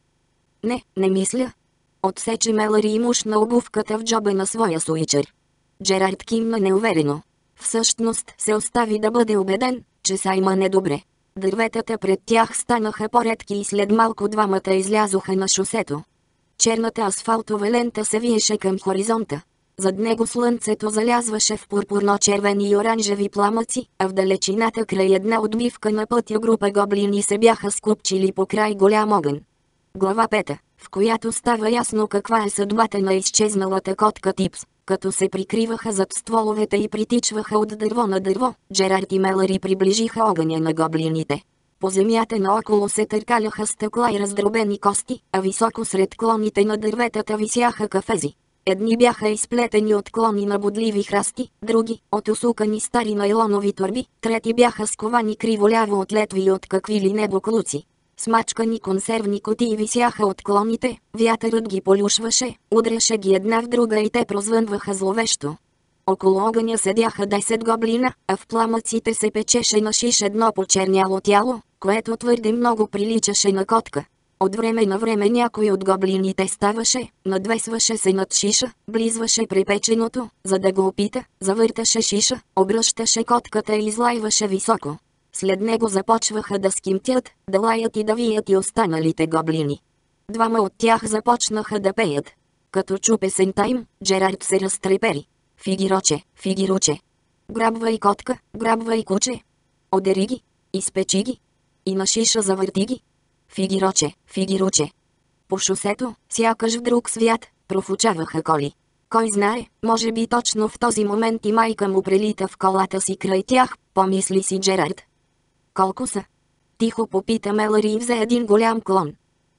Не мисля. Отсече Мелъри и мушна обувката в джоба на своя суичър. Джерард кимна неуверено. Всъщност се остави да бъде убеден, че Саймън е добре. Дърветата пред тях станаха по-редки и след малко двамата излязоха на шосето. Черната асфалтова лента се виеше към хоризонта. Зад него слънцето залязваше в пурпурно-червени и оранжеви пламъци, а в далечината край една отбивка на пътя група гоблини се бяха скупчили покрай голям огън. Глава 5, в която става ясно каква е съдбата на изчезналата котка Типс. Като се прикриваха зад стволовете и притичваха от дърво на дърво, Джерард и Мелъри приближиха огъня на гоблините. По земята наоколо се търкаляха стъкла и раздробени кости, а високо сред клоните на дърветата висяха кафези. Едни бяха изплетени от клони на бодливи храсти, други – от усукани стари найлонови торби, трети бяха сковани криволяво от летви и от какви ли не буклуци. Смачкани консервни кутии висяха от клоните, вятърът ги полюшваше, удряше ги една в друга и те прозвънваха зловещо. Около огъня седяха 10 гоблина, а в пламъците се печеше на шиш едно почерняло тяло, което твърде много приличаше на котка. От време на време някой от гоблините ставаше, надвесваше се над шиша, близваше припеченото, за да го опита, завърташе шиша, обръщаше котката и излайваше високо. След него започваха да скимтят, да лаят и да вият и останалите гоблини. Двама от тях започнаха да пеят. Като чу песента им, Джерард се разтрепери. Фигироче, фигируче. Грабвай котка, грабвай куче. Одери ги, изпечи ги. И на шиша завърти ги. Фигироче, фигируче. По шосето, сякаш в друг свят, профучаваха коли. Кой знае, може би точно в този момент и майка му прелита в колата си край тях, помисли си Джерард. Колко са? Тихо попита Мелъри и взе един голям клон.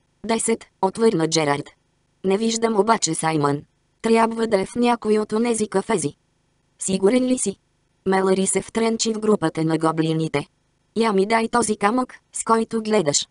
10, отвърна Джерард. Не виждам обаче Саймън. Трябва да е в някой от онези кафези. Сигурен ли си? Мелъри се втренчи в групата на гоблините. Я ми дай този камък, с който гледаш.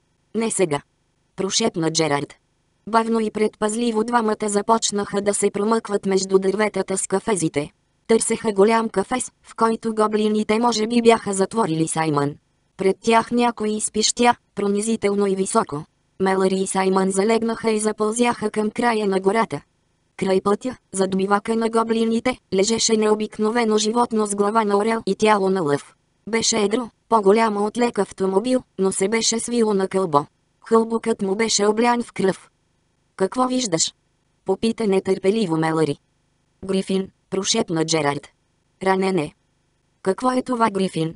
Не сега. Прошепна Джерард. Бавно и предпазливо двамата започнаха да се промъкват между дърветата с кафезите. Търсеха голям кафез, в който гоблините може би бяха затворили Саймън. Пред тях някой изпищя, пронизително и високо. Мелъри и Саймън залегнаха и запълзяха към края на гората. Край пътя, зад бивака на гоблините, лежеше необикновено животно с глава на орел и тяло на лъв. Беше едро, по-голямо от лек автомобил, но се беше свило на кълбо. Хълбокът му беше облян в кръв. Какво виждаш? Попита нетърпеливо Мелъри. Грифин, прошепна Джерард. Ранен е. Какво е това Грифин?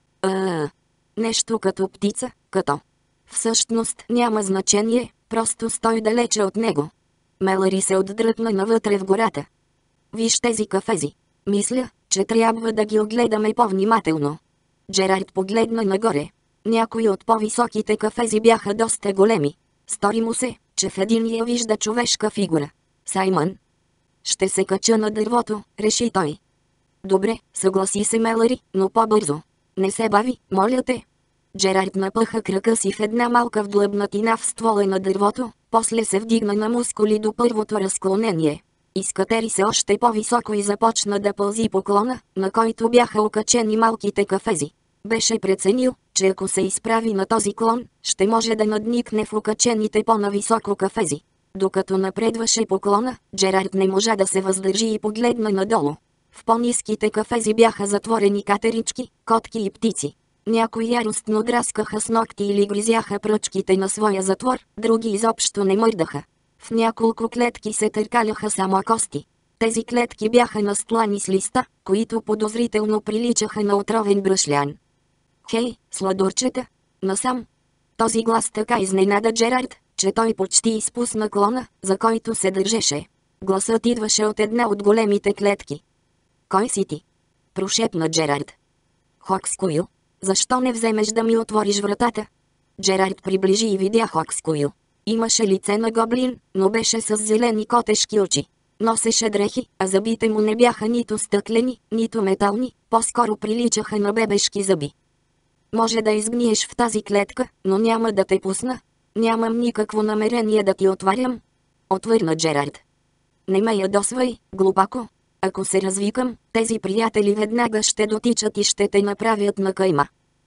Нещо като птица, като. Всъщност няма значение, просто стой далече от него. Мелъри се отдръпна навътре в гората. Виж тези кафези. Мисля, че трябва да ги огледаме по-внимателно. Джерард погледна нагоре. Някои от по-високите кафези бяха доста големи. Стори му се, че в един я вижда човешка фигура. Саймън. Ще се кача на дървото, реши той. Добре, съгласи се Мелъри, но по-бързо. Не се бави, моля те. Джерард напъха крака си в една малка вдлъбнатина в ствола на дървото, после се вдигна на мускули до първото разклонение. Изкатери се още по-високо и започна да пълзи по клона, на който бяха окачени малките кафези. Беше преценил, че ако се изправи на този клон, ще може да надникне в окачените по-нависоко кафези. Докато напредваше по клона, Джерард не можа да се въздържи и погледна надолу. В по-ниските кафези бяха затворени катерички, котки и птици. Някои яростно драскаха с ногти или гризяха пръчките на своя затвор, други изобщо не мърдаха. В няколко клетки се търкаляха само кости. Тези клетки бяха настлани с листа, които подозрително приличаха на отровен бръшлян. Хей, сладурчета! Насам! Този глас така изненада Джерард, че той почти изпусна клона, за който се държеше. Гласът идваше от една от големите клетки. Кой си ти? Прошепна Джерард. Хокскуил. Защо не вземеш да ми отвориш вратата? Джерард приближи и видя Хокскуил. Имаше лице на гоблин, но беше с зелени котешки очи. Носеше дрехи, а зъбите му не бяха нито стъклени, нито метални, по-скоро приличаха на бебешки зъби. Може да изгниеш в тази клетка, но няма да те пусна. Нямам никакво намерение да ти отварям. Отвърна Джерард. Не ме ядосвай, глупако. Ако се развикам, тези приятели веднага ще дотичат и ще те направят на кайма.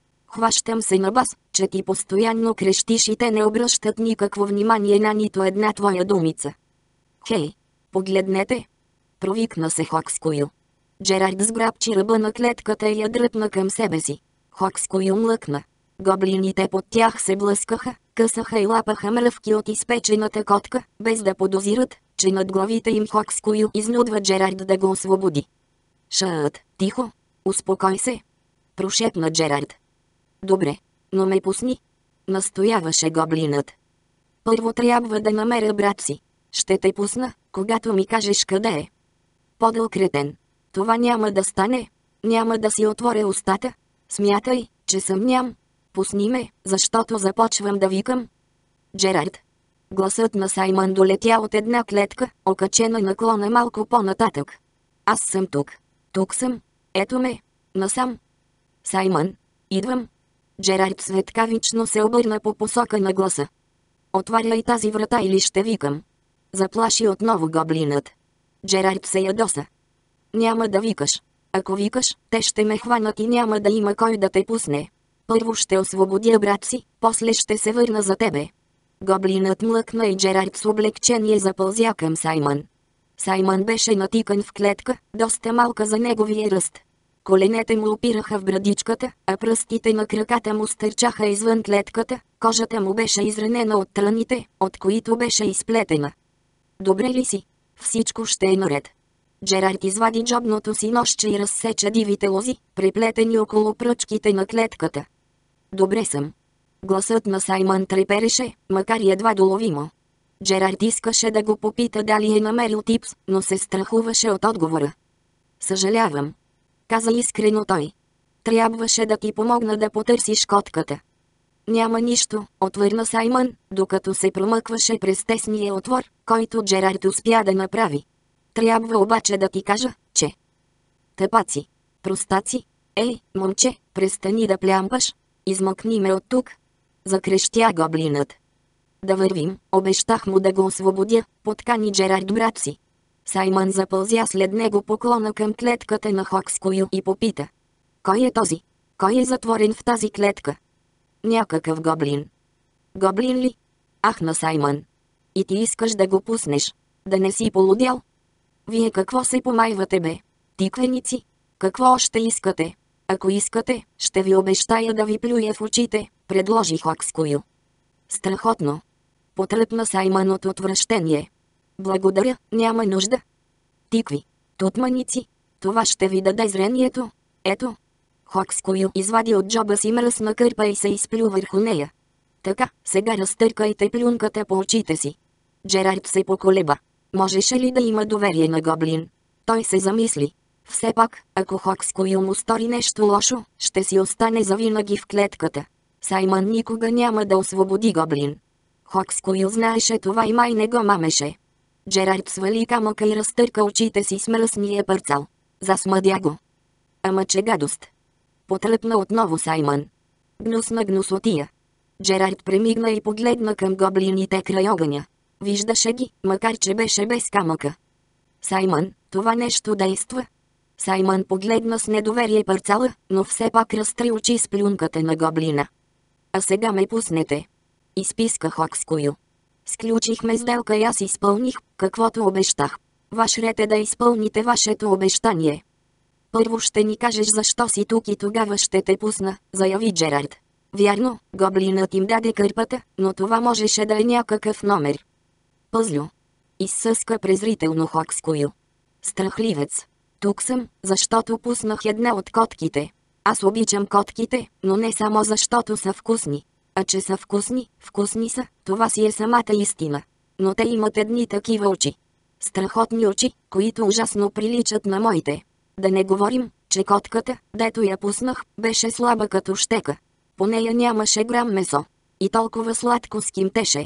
Хващам се на бас, че ти постоянно крещиш и те не обръщат никакво внимание на нито една твоя думица. Хей, погледнете! Провикна се Хокскуил. Джерард сграбчи ръба на клетката и я дръпна към себе си. Хокскуил млъкна. Гоблините под тях се блъскаха, късаха и лапаха мръвки от изпечената котка, без да подозират, че над главите им Хокскуил изнудва Джерард да го освободи. Шаът, тихо! Успокой се! Прошепна Джерард. Добре, но ме пусни. Настояваше гоблинът. Първо трябва да намеря брат си. Ще те пусна, когато ми кажеш къде е. Подъл кретен. Това няма да стане. Няма да си отворя устата. Смятай, че съм ням. Пусни ме, защото започвам да викам. Джерард. Гласът на Саймън долетя от една клетка, окачена наклона малко по-нататък. Аз съм тук. Тук съм. Ето ме. Насам. Саймън. Идвам. Джерард светкавично се обърна по посока на гласа. Отваряй тази врата или ще викам. Заплаши отново гоблинът. Джерард се ядоса. Няма да викаш. Ако викаш, те ще ме хванат и няма да има кой да те пусне. Първо ще освободя брат си, после ще се върна за тебе. Гоблинът млъкна и Джерард с облегчение запълзя към Саймън. Саймън беше натикан в клетка, доста малка за неговия ръст. Коленете му опираха в брадичката, а пръстите на краката му стърчаха извън клетката, кожата му беше изранена от тръните, от които беше изплетена. Добре ли си? Всичко ще е наред. Джерард извади джобното си ножче и разсече дивите лози, преплетени около пръчките на клетката. Добре съм. Гласът на Саймън трепереше, макар и едва доловимо. Джерард искаше да го попита дали е намерил типс, но се страхуваше от отговора. Съжалявам, каза искрено той. Трябваше да ти помогна да потърсиш котката. Няма нищо, отвърна Саймън, докато се промъкваше през тесния отвор, който Джерард успя да направи. Трябва обаче да ти кажа, че... Тъпаци, простаци, ей, момче, престани да плямпаш, измъкни ме от тук. Закрещя гоблинът. Да вървим, обещах му да го освободя, подкани Джерард брат си. Саймън запълзя след него поклона към клетката на Хокскуил и попита. Кой е този? Кой е затворен в тази клетка? Някакъв гоблин. Гоблин ли? Ахна Саймън. И ти искаш да го пуснеш? Да не си полудял? Вие какво се помайвате бе? Тиквеници? Какво още искате? Ако искате, ще ви обещая да ви плюя в очите, предложи Хокскуил. Страхотно. Потръпна Саймън от отвращение. Благодаря, няма нужда. Тикви. Тутманици. Това ще ви даде зрението. Ето. Хокскуил извади от джоба си мръсна кърпа и се изплю върху нея. Така, сега разтъркайте плюнката по очите си. Джерард се поколеба. Можеше ли да има доверие на гоблин? Той се замисли. Все пак, ако Хокскуил му стори нещо лошо, ще си остане завинаги в клетката. Саймън никога няма да освободи гоблин. Хокскуил знаеше това и май не го мамеше. Джерард свали камъка и разтърка очите си с мръсния парцал. Засмъдя го. Ама че гадост. Потръпна отново Саймън. Гнусна гнусотия. Джерард премигна и погледна към гоблините край огъня. Виждаше ги, макар че беше без камъка. Саймън, това нещо действа. Саймън погледна с недоверие парцала, но все пак разтри очи с плюнката на гоблина. А сега ме пуснете. Изписка Хокскуил. Сключихме сделка и аз изпълних, каквото обещах. Ваш ред е да изпълните вашето обещание. Първо ще ни кажеш защо си тук и тогава ще те пусна, заяви Джерард. Вярно, гоблинът им даде кърпата, но това можеше да е някакъв номер. Пъзлю. Изсъска презрително Хокскуил. Страхливец. Тук съм, защото пуснах една от котките. Аз обичам котките, но не само защото са вкусни. А че са вкусни, вкусни са, това си е самата истина. Но те имат едни такива очи. Страхотни очи, които ужасно приличат на моите. Да не говорим, че котката, дето я пуснах, беше слаба като щека. По нея нямаше грам месо. И толкова сладко скимтеше.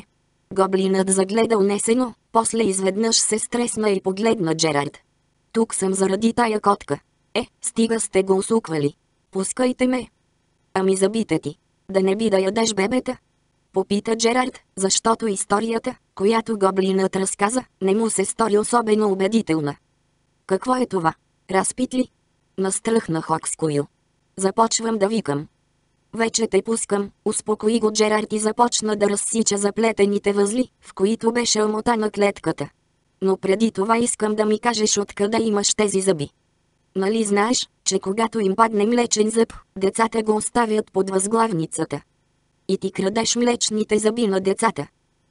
Гоблинът загледа унесено, после изведнъж се стресна и погледна Джерард. Тук съм заради тая котка. Стига сте го усуквали. Пускайте ме. Ами забите ти. Да не би да ядеш бебета? Попита Джерард, защото историята, която гоблинът разказа, не му се стори особено убедителна. Какво е това? Разпит ли? Настръхна Хокскуил. Започвам да викам. Вече те пускам, успокои го Джерард и започна да разсича заплетените възли, в които беше омотана клетката. Но преди това искам да ми кажеш откъде имаш тези зъби. Нали знаеш, че когато им падне млечен зъб, децата го оставят под възглавницата. И ти крадеш млечните зъби на децата.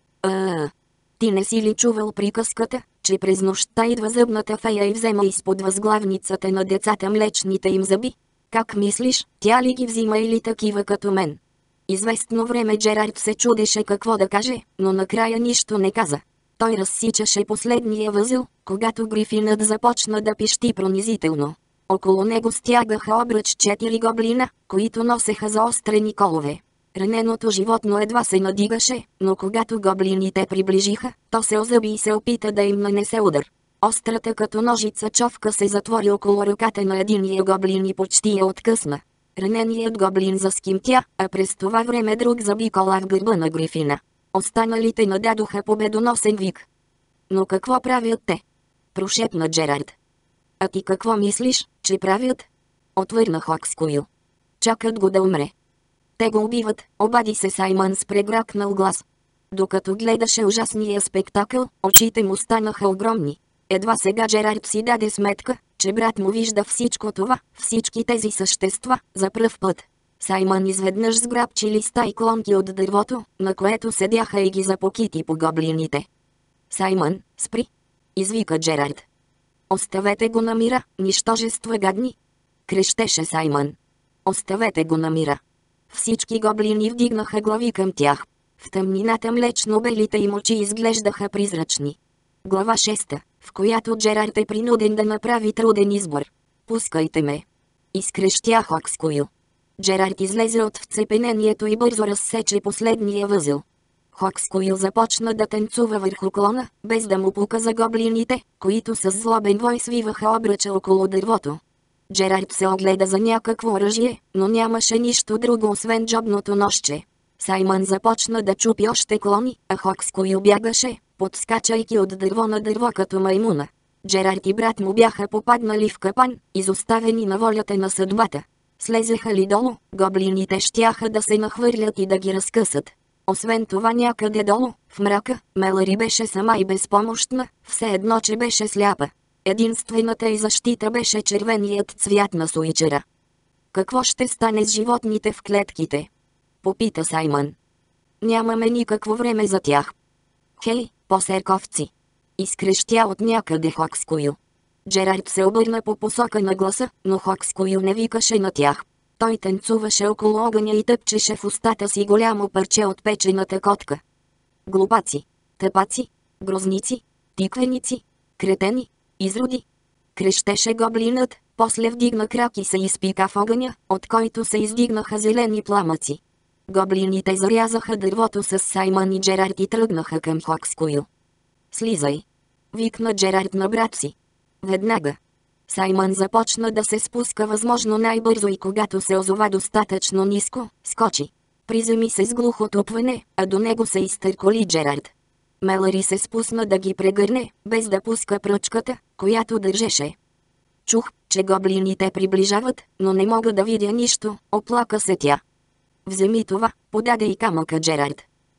Ти не си ли чувал приказката, че през нощта идва зъбната фея и взема изпод възглавницата на децата млечните им зъби? Как мислиш, тя ли ги взима или такива като мен? Известно време Джерард се чудеше какво да каже, но накрая нищо не каза. Той разсичаше последния възел, когато Грифинът започна да пищи пронизително. Около него стягаха обръч 4 гоблина, които носеха заострени колове. Раненото животно едва се надигаше, но когато гоблините приближиха, то се озъби и се опита да им нанесе удар. Острата като ножица човка се затвори около ръката на единия гоблин и почти я откъсна. Раненият гоблин заскимтя, а през това време друг заби кола в гърба на Грифина. Останалите нададоха победоносен вик. Но какво правят те? Прошепна Джерард. А ти какво мислиш, че правят? Отвърна Хокскуил. Чакат го да умре. Те го убиват, обади се Саймън с прегракнал глас. Докато гледаше ужасния спектакъл, очите му станаха огромни. Едва сега Джерард си даде сметка, че брат му вижда всичко това, всички тези същества, за пръв път. Саймън изведнъж сграбчи листа и клонки от дървото, на което седяха и ги запокити по гоблините. Саймън, спри! Извика Джерард. Оставете го на мира, нищожества гадни! Крещеше Саймън. Оставете го на мира! Всички гоблини вдигнаха глави към тях. В тъмнината млечно-белите им очи изглеждаха призрачни. Глава 6, в която Джерард е принуден да направи труден избор. Пускайте ме! Изкрещя Хокскуил. Джерард излезе от вцепенението и бързо разсече последния възел. Хокскуил започна да танцува върху клона, без да му пука за гоблините, които с злобен вой свиваха обръча около дървото. Джерард се огледа за някакво оръжие, но нямаше нищо друго освен джобното ножче. Саймън започна да чупи още клони, а Хокскуил бягаше, подскачайки от дърво на дърво като маймуна. Джерард и брат му бяха попаднали в капан, изоставени на волята на съдбата. Слезеха ли долу, гоблините щяха да се нахвърлят и да ги разкъсат. Освен това някъде долу, в мрака, Мелари беше сама и безпомощна, все едно че беше сляпа. Единствената й защита беше червеният цвят на суичера. Какво ще стане с животните в клетките? Попита Саймън. Нямаме никакво време за тях. Хей, посерковци! Изкрещя от някъде Хокскуил. Джерард се обърна по посока на гласа, но Хокскуил не викаше на тях. Той танцуваше около огъня и тъпчеше в устата си голямо парче от печената котка. Глупаци, тъпаци, грозници, тиквеници, кретени, изроди. Крещеше гоблинът, после вдигна крак и се изпика в огъня, от който се издигнаха зелени пламъци. Гоблините зарязаха дървото с Саймън и Джерард и тръгнаха към Хокскуил. Слизай! Викна Джерард на брат си. Веднага. Саймън започна да се спуска възможно най-бързо и когато се озова достатъчно ниско, скочи. Приземи се с глухо тупване, а до него се изтърколи Джерард. Мелари се спусна да ги прегърне, без да пуска пръчката, която държеше. Чух, че гоблините приближават, но не мога да видя нищо, оплака се тя. Вземи това, подаде и камъка Джерард.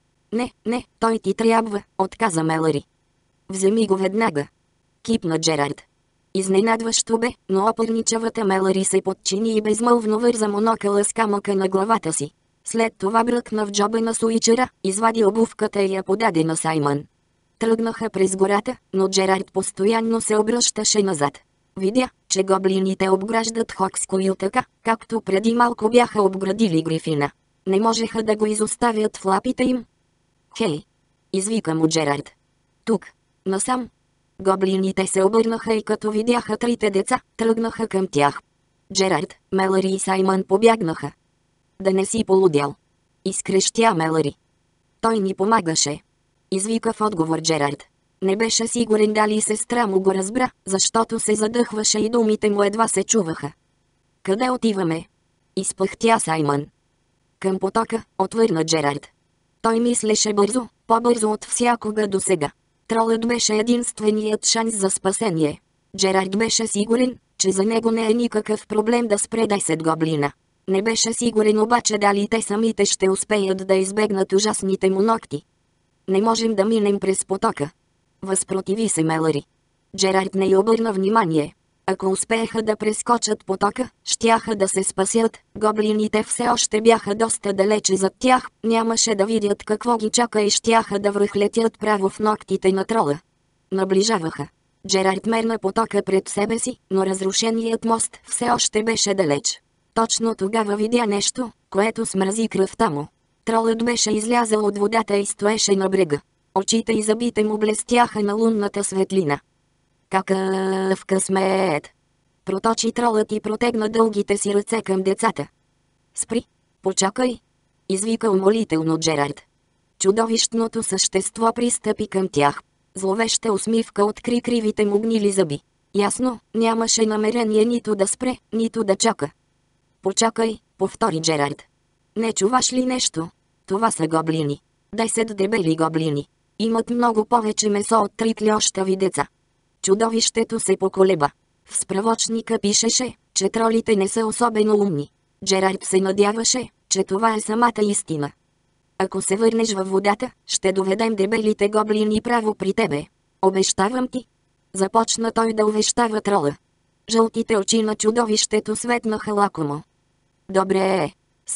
Не, той ти трябва, отказа Мелари. Вземи го веднага. Кипна Джерард. Изненадващо бе, но опърничавата Мелари се подчини и безмълвно върза монокъла с камъка на главата си. След това бръкна в джоба на суичера, извади обувката и я подаде на Саймън. Тръгнаха през гората, но Джерард постоянно се обръщаше назад. Видя, че гоблините обграждат Хокскуил така, както преди малко бяха обградили Грифина. Не можеха да го изоставят в лапите им. Хей! Извика му Джерард. Тук, насам. Гоблините се обърнаха и като видяха трите деца, тръгнаха към тях. Джерард, Мелари и Саймън побягнаха. Да не си полудял. Изкрещя Мелари. Той ни помагаше. Извика в отговор Джерард. Не беше сигурен дали сестра му го разбра, защото се задъхваше и думите му едва се чуваха. Къде отиваме? Изпъхтя Саймън. Към потока, отвърна Джерард. Той мислеше бързо, по-бързо от всякога досега. Тролът беше единственият шанс за спасение. Джерард беше сигурен, че за него не е никакъв проблем да спре 10 гоблина. Не беше сигурен обаче дали те самите ще успеят да избегнат ужасните му ногти. Не можем да минем през потока. Възпротиви се Мелъри. Джерард не й обърна внимание. Ако успееха да прескочат потока, щяха да се спасят, гоблините все още бяха доста далече зад тях, нямаше да видят какво ги чака и щяха да връхлетят право в ногтите на трола. Наближаваха. Джерард мерна потока пред себе си, но разрушеният мост все още беше далеч. Точно тогава видя нещо, което смрази кръвта му. Тролът беше излязъл от водата и стоеше на брега. Очите и зъбите му блестяха на лунната светлина. Какъв късмет! Проточи тролът и протегна дългите си ръце към децата. Спри! Почакай! Извика умолително Джерард. Чудовищното същество пристъпи към тях. Зловеща усмивка откри кривите му гнили зъби. Ясно, нямаше намерение нито да спре, нито да чака. Почакай, повтори Джерард. Не чуваш ли нещо? Това са гоблини. 10 дебели гоблини. Имат много повече месо от 3 клещави деца. Чудовището се поколеба. В справочника пишеше, че тролите не са особено умни. Джерард се надяваше, че това е самата истина. Ако се върнеш във водата, ще доведем дебелите гоблини право при тебе. Обещавам ти. Започна той да увещава трола. Жълтите очи на чудовището светнаха лакомо. Добре,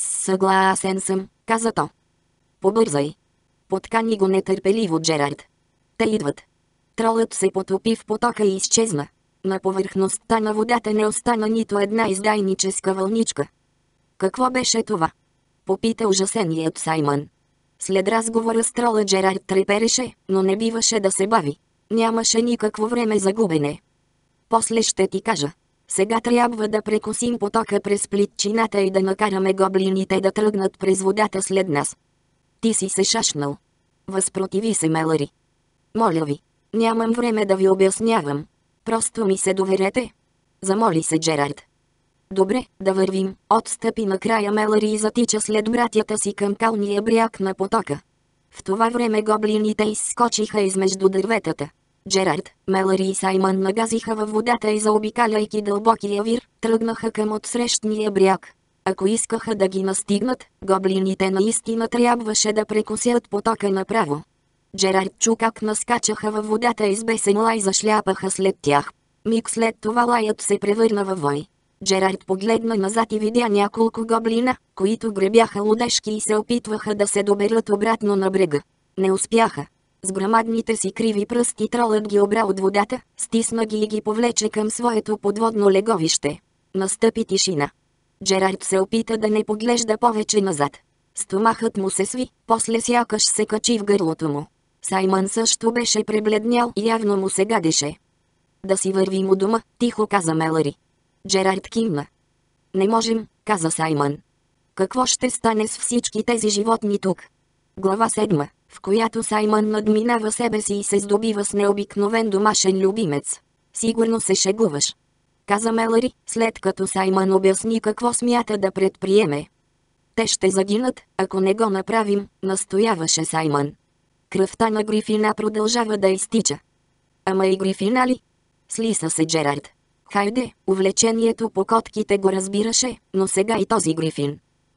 съгласен съм, каза то. Побързай. Подкани го нетърпеливо Джерард. Те идват. Тролът се потопи в потока и изчезна. На повърхността на водата не остана нито една издайническа вълничка. Какво беше това? Попита ужасеният Саймън. След разговора с трола Джерард трепереше, но не биваше да се бави. Нямаше никакво време за губене. После ще ти кажа. Сега трябва да прекосим потока през плитчината и да накараме гоблините да тръгнат през водата след нас. Ти си се шашнал. Възпротиви се Мелъри. Моля ви, нямам време да ви обяснявам. Просто ми се доверете. Замоли се Джерард. Добре, да вървим. Отстъпи накрая Мелъри и затича след братята си към калния бряг на потока. В това време гоблините изскочиха измежду дърветата. Джерард, Мелъри и Саймън нагазиха във водата и заобикаляйки дълбокия вир, тръгнаха към отсрещния бряг. Ако искаха да ги настигнат, гоблините наистина трябваше да прекусят потока направо. Джерард чу как наскачаха във водата и с бесен лай зашляпаха след тях. Миг след това лаят се превърна във вой. Джерард погледна назад и видя няколко гоблина, които гребяха лудешки и се опитваха да се доберат обратно на брега. Не успяха. С грамадните си криви пръсти тролът ги обра от водата, стисна ги и ги повлече към своето подводно леговище. Настъпи тишина. Джерард се опита да не поглежда повече назад. Стомахът му се сви, после сякаш се качи в гърлото му. Саймън също беше пребледнял и явно му се гадеше. Да си вървим у дома, тихо каза Мелъри. Джерард кимна. Не можем, каза Саймън. Какво ще стане с всички тези животни тук? Глава 7, в която Саймън надминава себе си и се здобива с необикновен домашен любимец. Сигурно се шегуваш, каза Мелъри, след като Саймън обясни какво смята да предприеме. Те ще загинат, ако не го направим, настояваше Саймън. Кръвта на Грифина продължава да изтича. Ама и Грифина ли? Слиса се Джерард. Хайде, увлечението по котките го разбираше, но сега и този Грифин.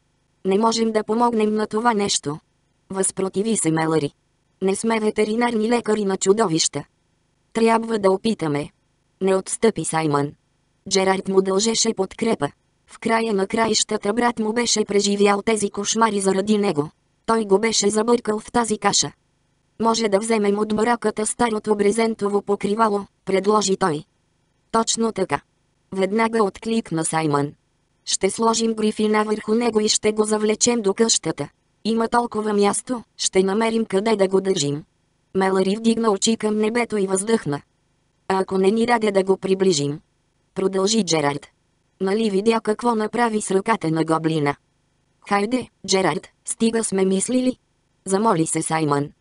Не можем да помогнем на това нещо. Възпротиви се Мелъри. Не сме ветеринарни лекари на чудовища. Трябва да опитаме. Не отстъпи Саймън. Джерард му дължеше подкрепа. В края на краищата брат му беше преживял тези кошмари заради него. Той го беше забъркал в тази каша. Може да вземем от бараката старото брезентово покривало, предложи той. Точно така. Веднага откликна Саймън. Ще сложим Грифина върху него и ще го завлечем до къщата. Има толкова място, ще намерим къде да го държим. Мелъри вдигна очи към небето и въздъхна. А ако не ни даде да го приближим? Продължи Джерард. Нали видя какво направи с ръката на гоблина? Хайде, Джерард, стига сме мислили. Замоли се Саймън.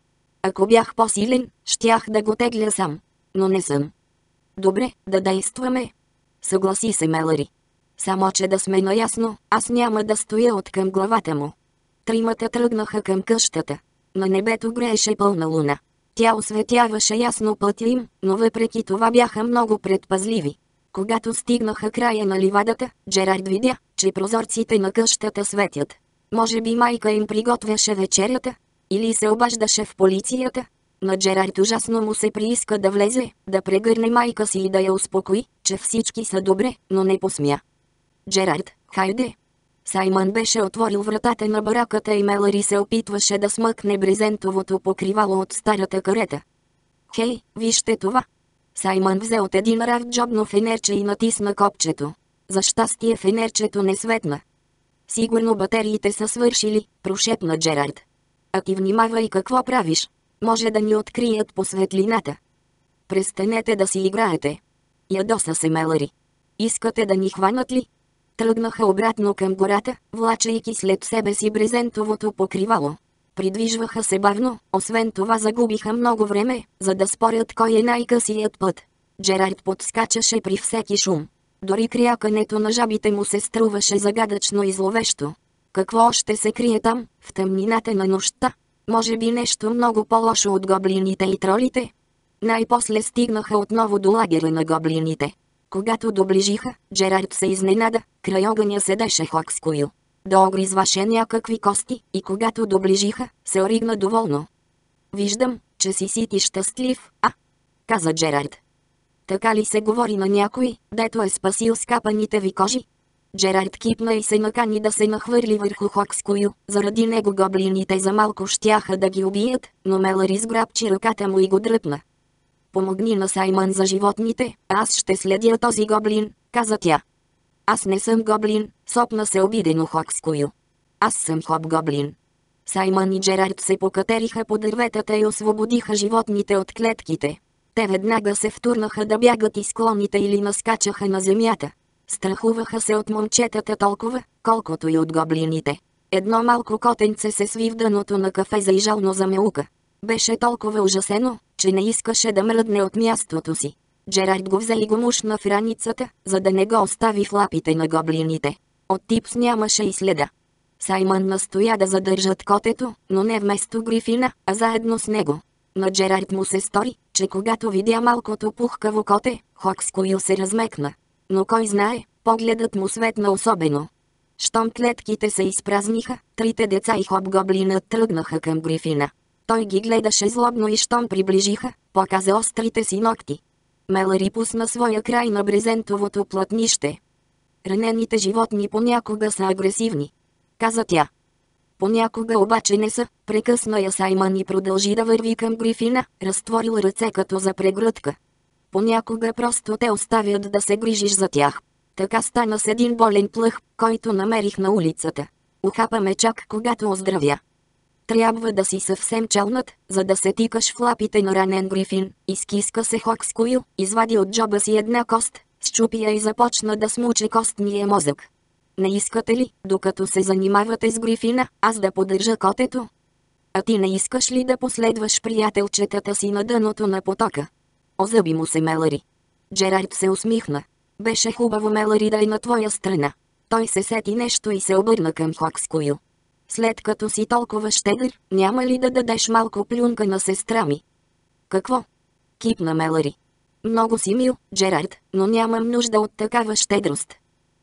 Ако бях по-силен, щях да го тегля сам. Но не съм. Добре, да действаме. Съгласи се Мелъри. Само че да сме наясно, аз няма да стоя от към главата му. Тримата тръгнаха към къщата. На небето грееше пълна луна. Тя осветяваше ясно пътя им, но въпреки това бяха много предпазливи. Когато стигнаха края на ливадата, Джерард видя, че прозорците на къщата светят. Може би майка им приготвяше вечерята? Или се обаждаше в полицията? На Джерард ужасно му се прииска да влезе, да прегърне майка си и да я успокои, че всички са добре, но не посмя. Джерард, хайде! Саймън беше отворил вратата на бараката и Мелъри се опитваше да смъкне брезентовото покривало от старата карета. Хей, вижте това! Саймън взе от един рак джобно фенерче и натисна копчето. За щастие фенерчето не светна. Сигурно батериите са свършили, прошепна Джерард. А ти внимавай какво правиш. Може да ни открият по светлината. Престанете да си играете. Ядоса се Мелъри. Искате да ни хванат ли? Тръгнаха обратно към гората, влачайки след себе си брезентовото покривало. Придвижваха се бавно, освен това загубиха много време, за да спорят кой е най-късият път. Джерард подскачаше при всеки шум. Дори крякането на жабите му се струваше загадъчно и зловещо. Какво още се крие там, в тъмнината на нощта? Може би нещо много по-лошо от гоблините и тролите? Най-после стигнаха отново до лагера на гоблините. Когато доближиха, Джерард се изненада, край огъня седеше Хокскуил. Да огризваше някакви кости и когато доближиха, се оригна доволно. Виждам, че си сит и щастлив, каза Джерард. Така ли се говори на някой, дето е спасил скапаните ви кожи? Джерард кипна и се накани да се нахвърли върху Хокскуил, заради него гоблините за малко щяха да ги убият, но Мелъри сграбчи ръката му и го дръпна. Помогни на Саймън за животните, аз ще следя този гоблин, каза тя. Аз не съм гоблин, сопна се обидено Хокскуил. Аз съм хоб-гоблин. Саймън и Джерард се покатериха по дърветата и освободиха животните от клетките. Те веднага се втурнаха да бягат из склоните или наскачаха на земята. Страхуваха се от момчетата толкова, колкото и от гоблините. Едно малко котенце се сви в дъното на кафеза и жално замяука. Беше толкова ужасено, че не искаше да мръдне от мястото си. Джерард го взе и го мушна в раницата, за да не го остави в лапите на гоблините. От Типс нямаше и следа. Саймън настоя да задържат котето, но не вместо Грифина, а заедно с него. На Джерард му се стори, че когато видя малкото пухкаво коте, Хокскуил се размекна. Но кой знае, погледът му светна особено. Щом клетките се изпразниха, трите деца и хоб-гоблинът тръгнаха към Грифина. Той ги гледаше злобно и щом приближиха, показа острите си ногти. Мелъри пусна своя край на брезентовото плътнище. Ранените животни понякога са агресивни, каза тя. Понякога обаче не са, прекъсна я Саймън и продължи да върви към Грифина, разтворил ръце като за прегръдка. Понякога просто те оставят да се грижиш за тях. Така стана с един болен плъх, който намерих на улицата. Ухапа ме чак когато оздравя. Трябва да си съвсем челнат, за да се тикаш в лапите на ранен Грифин. Изкиска се Хокскуил, извади от джоба си една кост, счупи я и започна да смуче костния мозък. Не искате ли, докато се занимавате с Грифина, аз да поддържа котето? А ти не искаш ли да последваш приятелчетата си на дъното на потока? Озъби му се Мелъри. Джерард се усмихна. Беше хубаво Мелъри да е на твоя страна. Той се сети нещо и се обърна към Хокскуил. След като си толкова щедър, няма ли да дадеш малко плюнка на сестра ми? Какво? Кипна Мелъри. Много си мил, Джерард, но нямам нужда от такава щедрост.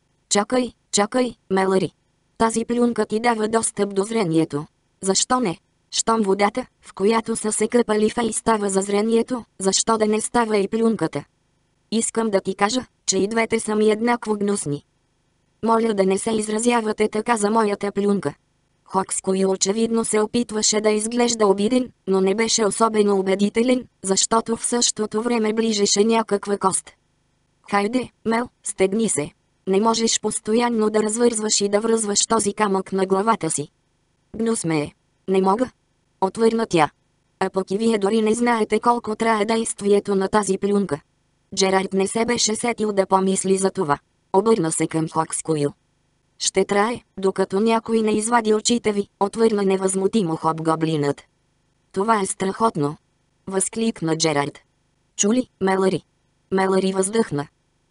Чакай, Мелъри. Тази плюнка ти дава достъп до зрението. Защо не? Щом водата, в която са се къпали фей става за зрението, защо да не става и плюнката? Искам да ти кажа, че и двете са ми еднакво гнусни. Моля да не се изразявате така за моята плюнка. Хокскуил очевидно се опитваше да изглежда обиден, но не беше особено убедителен, защото в същото време ближеше някаква кост. Хайде, Мел, стегни се. Не можеш постоянно да развързваш и да връзваш този камък на главата си. Гнус ме е. Не мога. Отвърна тя. А пък и вие дори не знаете колко трае действието на тази плюнка. Джерард не се беше сетил да помисли за това. Обърна се към Хокскуил. Ще трае, докато някой не извади очите ви, отвърна невъзмутимо хоб-гоблинът. Това е страхотно! Възкликна Джерард. Чули, Мелъри? Мелъри въздъхна.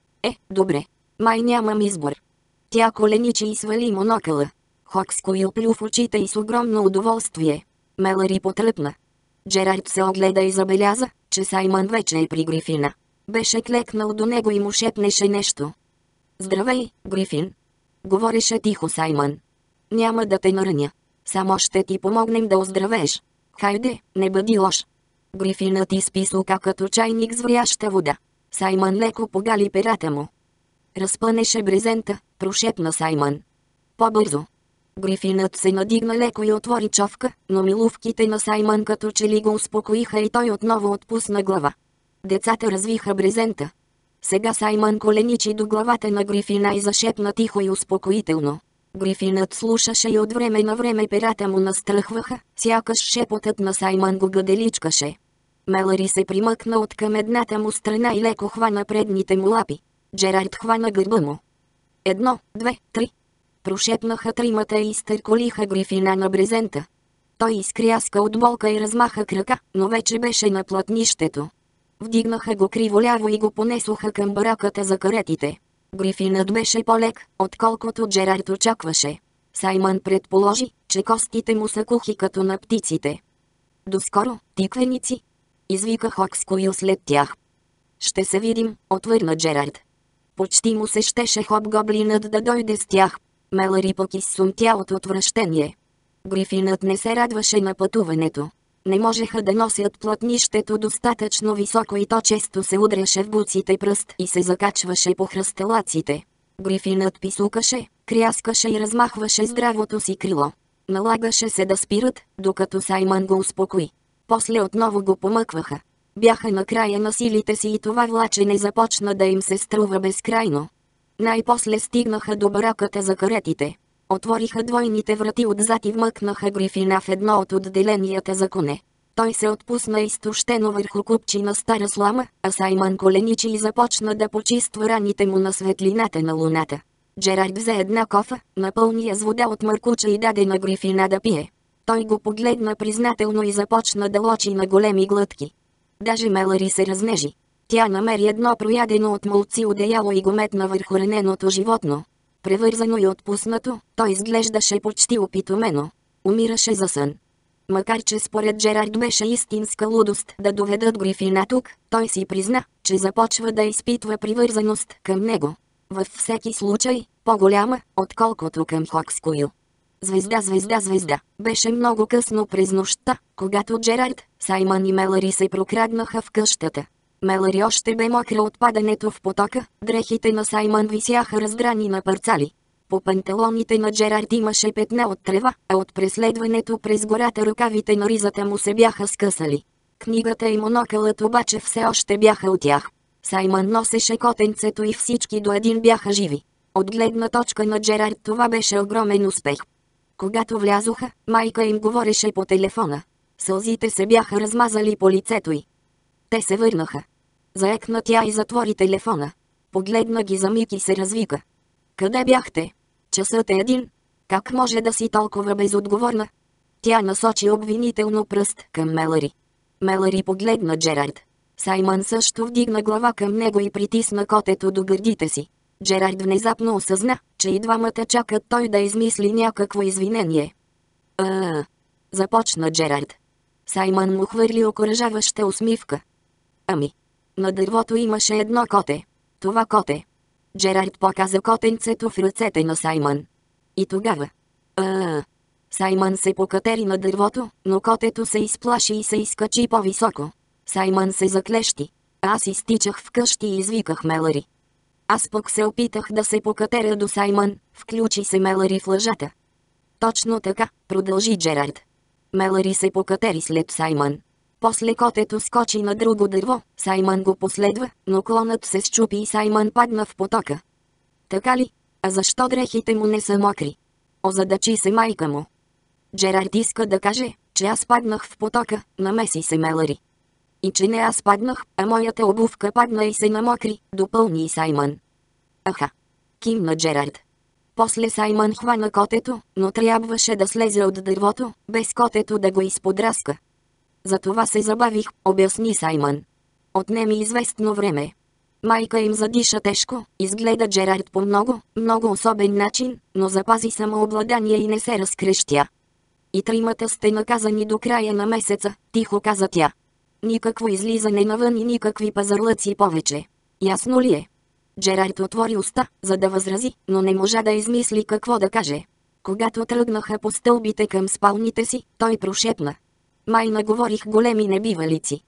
Добре. Май нямам избор. Тя коленичи и свали монокъла. Хокскоил плю в очите и с огромно удоволствие. Мелъри потръпна. Джерард се огледа и забеляза, че Саймън вече е при Грифина. Беше клекнал до него и му шепнеше нещо. Здравей, Грифин. Говореше тихо Саймън. Няма да те нараня. Само ще ти помогнем да оздравееш. Хайде, не бъди лош. Грифинът изпи сука като чайник с вряща вода. Саймън леко погали перата му. Разпънеше брезента, прошепна Саймън. По-бързо. Грифинът се надигна леко и отвори човка, но милувките на Саймън като че ли го успокоиха и той отново отпусна глава. Децата развиха брезента. Сега Саймън коленичи до главата на Грифина и зашепна тихо и успокоително. Грифинът слушаше и от време на време перата му настръхваха, сякаш шепотът на Саймън го гаделичкаше. Мелъри се примъкна от към едната му страна и леко хвана предните му лапи. Джерард хвана гърба му. 1, 2, 3. Прошепнаха тримата и изтърколиха Грифина на брезента. Той изкряска от болка и размаха крака, но вече беше на платнището. Вдигнаха го криволяво и го понесоха към бараката за каретите. Грифинът беше по-лек, отколкото Джерард очакваше. Саймън предположи, че костите му са кухи като на птиците. Доскоро, тиквеници! Извика Хокскоил след тях. Ще се видим, отвърна Джерард. Почти му се щеше хобгоблинът да дойде с тях. Мелъри пък изсумтя от отвращение. Грифинът не се радваше на пътуването. Не можеха да носят платнището достатъчно високо и то често се удряше в буците пръст и се закачваше по хръстелаците. Грифинът писукаше, кряскаше и размахваше здравото си крило. Налагаше се да спират, докато Саймън го успокои. После отново го помъкваха. Бяха на края на силите си и това влачене започна да им се струва безкрайно. Най-после стигнаха до бараката за каретите. Отвориха двойните врати отзад и вмъкнаха Грифина в едно от отделенията за коне. Той се отпусна изтощено върху купчина стара слама, а Саймън коленичи и започна да почиства раните му на светлината на луната. Джерард взе една кофа, напълни я с вода от маркуча и даде на Грифина да пие. Той го погледна признателно и започна да лочи на големи глътки. Даже Мелъри се разнежи. Тя намери едно проядено от молци одеяло и го метна върху раненото животно. Превързано и отпуснато, той изглеждаше почти опитомено. Умираше за сън. Макар че според Джерард беше истинска лудост да доведат Грифина тук, той си призна, че започва да изпитва привързаност към него. Във всеки случай, по-голяма, отколкото към Хокскоил. Звезда, звезда, звезда. Беше много късно през нощта, когато Джерард, Саймън и Мелъри се прокраднаха в къщата. Мелъри още бе мокра от падането в потока, дрехите на Саймън висяха раздрани на парцали. По панталоните на Джерард имаше петна от трева, а от преследването през гората ръкавите на ризата му се бяха скъсали. Книгата и монокълът обаче все още бяха от тях. Саймън носеше котенцето и всички до един бяха живи. От гледна точка на Джерард това беше огромен успех. Когато влязоха, майка им говореше по телефона. Сълзите се бяха размазали по лицето й. Те се върнаха. Заекна тя и затвори телефона. Погледна ги за миг и се развика. Къде бяхте? Часът е 1. Как може да си толкова безотговорна? Тя насочи обвинително пръст към Мелъри. Мелъри погледна Джерард. Саймън също вдигна глава към него и притисна котето до гърдите си. Джерард внезапно осъзна, че и двамата чакат той да измисли някакво извинение. Започна Джерард. Саймън му хвърли окуражаваща усмивка. Ами, на дървото имаше едно коте. Това коте. Джерард показа котенцето в ръцете на Саймън. И тогава. Саймън се покатери на дървото, но котето се изплаши и се изкачи по-високо. Саймън се заклещи. Аз изтичах вкъщи и извиках Мелъри. Аз пък се опитах да се покатеря до Саймън, включи се Мелъри в лъжата. Точно така, продължи Джерард. Мелъри се покатери след Саймън. После котето скочи на друго дърво, Саймън го последва, но клонът се счупи и Саймън падна в потока. Така ли? А защо дрехите му не са мокри? Озадачи се майка му. Джерард иска да каже, че аз паднах в потока, намеси се Мелъри. И че не аз паднах, а моята обувка падна и се намокри, допълни Саймън. Аха. Кимна Джерард. После Саймън хвана котето, но трябваше да слезе от дървото, без котето да го изподраска. Затова се забавих, обясни Саймън. Отне известно време. Майка им задиша тежко, изгледа Джерард по много особен начин, но запази самообладание и не се разкрещя. И тримата сте наказани до края на месеца, тихо каза тя. Никакво излизане навън и никакви пазарлъци повече. Ясно ли е? Джерард отвори уста, за да възрази, но не можа да измисли какво да каже. Когато тръгнаха по стълбите към спалните си, той прошепна. Май наговорих големи небивалици.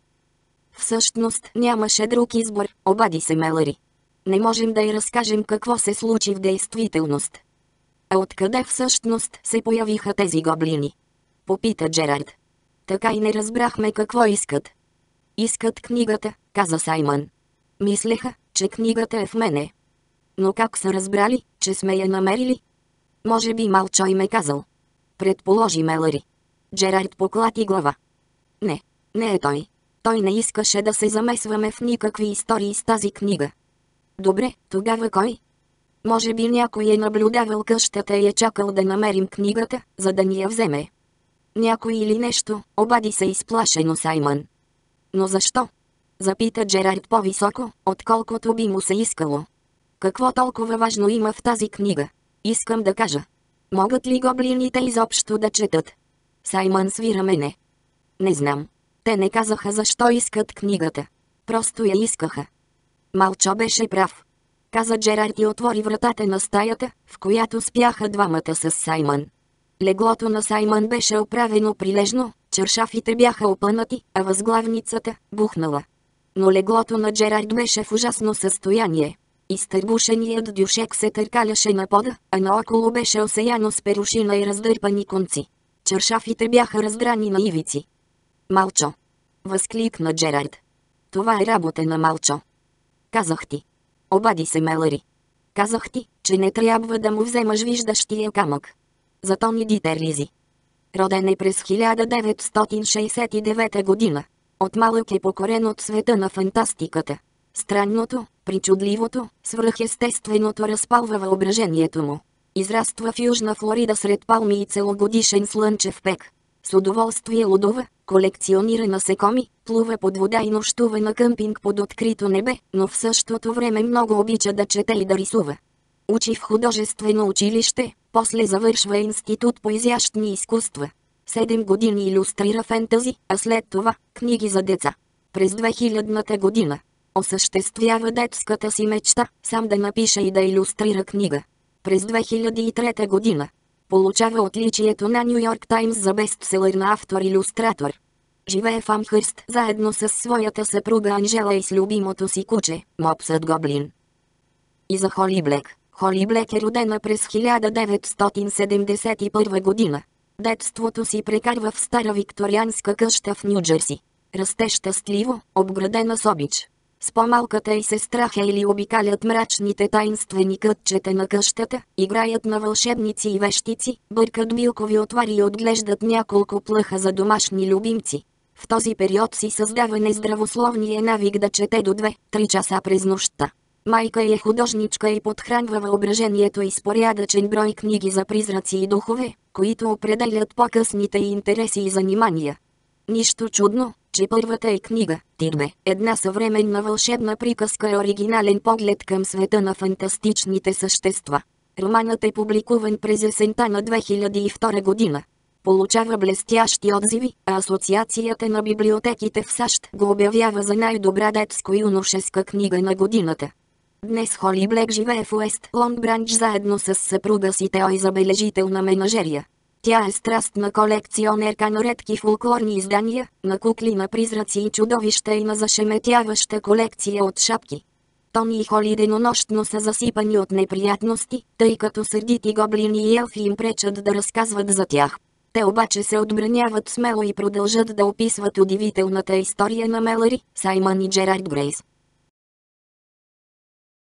Всъщност нямаше друг избор, обади се Мелъри. Не можем да й разкажем какво се случи в действителност. А откъде всъщност се появиха тези гоблини? Попита Джерард. Така и не разбрахме какво искат. Искат книгата, каза Саймън. Мислеха, че книгата е в мене. Но как са разбрали, че сме я намерили? Може би Малчой ме казал. Предположи Мелъри. Джерард поклати глава. Не е той. Той не искаше да се замесваме в никакви истории с тази книга. Добре, тогава кой? Може би някой е наблюдавал къщата и е чакал да намерим книгата, за да ни я вземе. Някой или нещо, обади се изплашено Саймън. Но защо? Запита Джерард по-високо, отколкото би му се искало. Какво толкова важно има в тази книга? Искам да кажа. Могат ли гоблините изобщо да четат? Саймън свира мене. Не знам. Те не казаха защо искат книгата. Просто я искаха. Малчо беше прав. Каза Джерард и отвори вратата на стаята, в която спяха двамата с Саймън. Леглото на Саймън беше оправено прилежно, чаршафите бяха опънати, а възглавницата – бухнала. Но леглото на Джерард беше в ужасно състояние. Изтърбушеният дюшек се търкаляше на пода, а наоколо беше осеяно с перушина и раздърпани конци. Чаршафите бяха раздрани на ивици. Малчо! Възкликна Джерард. Това е работа на Малчо. Казах ти. Обади се Мелъри. Казах ти, че не трябва да му вземаш виждащия камък. За Тони Дитерлизи. Роден е през 1969 година. От малък е покорен от света на фантастиката. Странното, причудливото, свръхестественото разпалва въображението му. Израства в Южна Флорида сред палми и целогодишен слънчев пек. С удоволствие лудува, колекционира насекоми, плува под вода и нощува на къмпинг под открито небе, но в същото време много обича да чете и да рисува. Учи в художествено училище, после завършва институт по изящни изкуства. 7 години илюстрира фентази, а след това – книги за деца. През 2000-та година осъществява детската си мечта, сам да напише и да илюстрира книга. През 2003 година получава отличието на Ню Йорк Таймс за бестселър на автор-илюстратор. Живее в Амхърст заедно с своята съпруга Анжела и с любимото си куче, мопсът Гоблин. И за Холи Блек. Холи Блек е родена през 1971 година. Детството си прекарва в стара викторианска къща в Ню-Джерси. Расте щастливо, обградена с обич. С по-малката й сестра Хейли обикалят мрачните таинствени кътчета на къщата, играят на вълшебници и вещици, бъркат билкови отвари и отглеждат няколко плъха за домашни любимци. В този период си създава нездравословния навик да чете до 2-3 часа през нощта. Майка е художничка и подхранва въображението и с порядъчен брой книги за призраци и духове, които определят по-късните й интереси и занимания. Нищо чудно, че първата е книга «Тирбе», една съвременна вълшебна приказка е оригинален поглед към света на фантастичните същества. Романът е публикуван през есента на 2002 година. Получава блестящи отзиви, а Асоциацията на библиотеките в САЩ го обявява за най-добра детско-юношеска книга на годината. Днес Холи Блек живее в Уест Лонг Бранч заедно с съпруга си Тео и забележителна менажерия. Тя е страстна колекционерка на редки фолклорни издания, на кукли на призраци и чудовища и на зашеметяваща колекция от шапки. Тони и Холи денонощно са засипани от неприятности, тъй като сърдити гоблини и елфи им пречат да разказват за тях. Те обаче се отбраняват смело и продължат да описват удивителната история на Мелъри, Саймън и Джерард Грейс.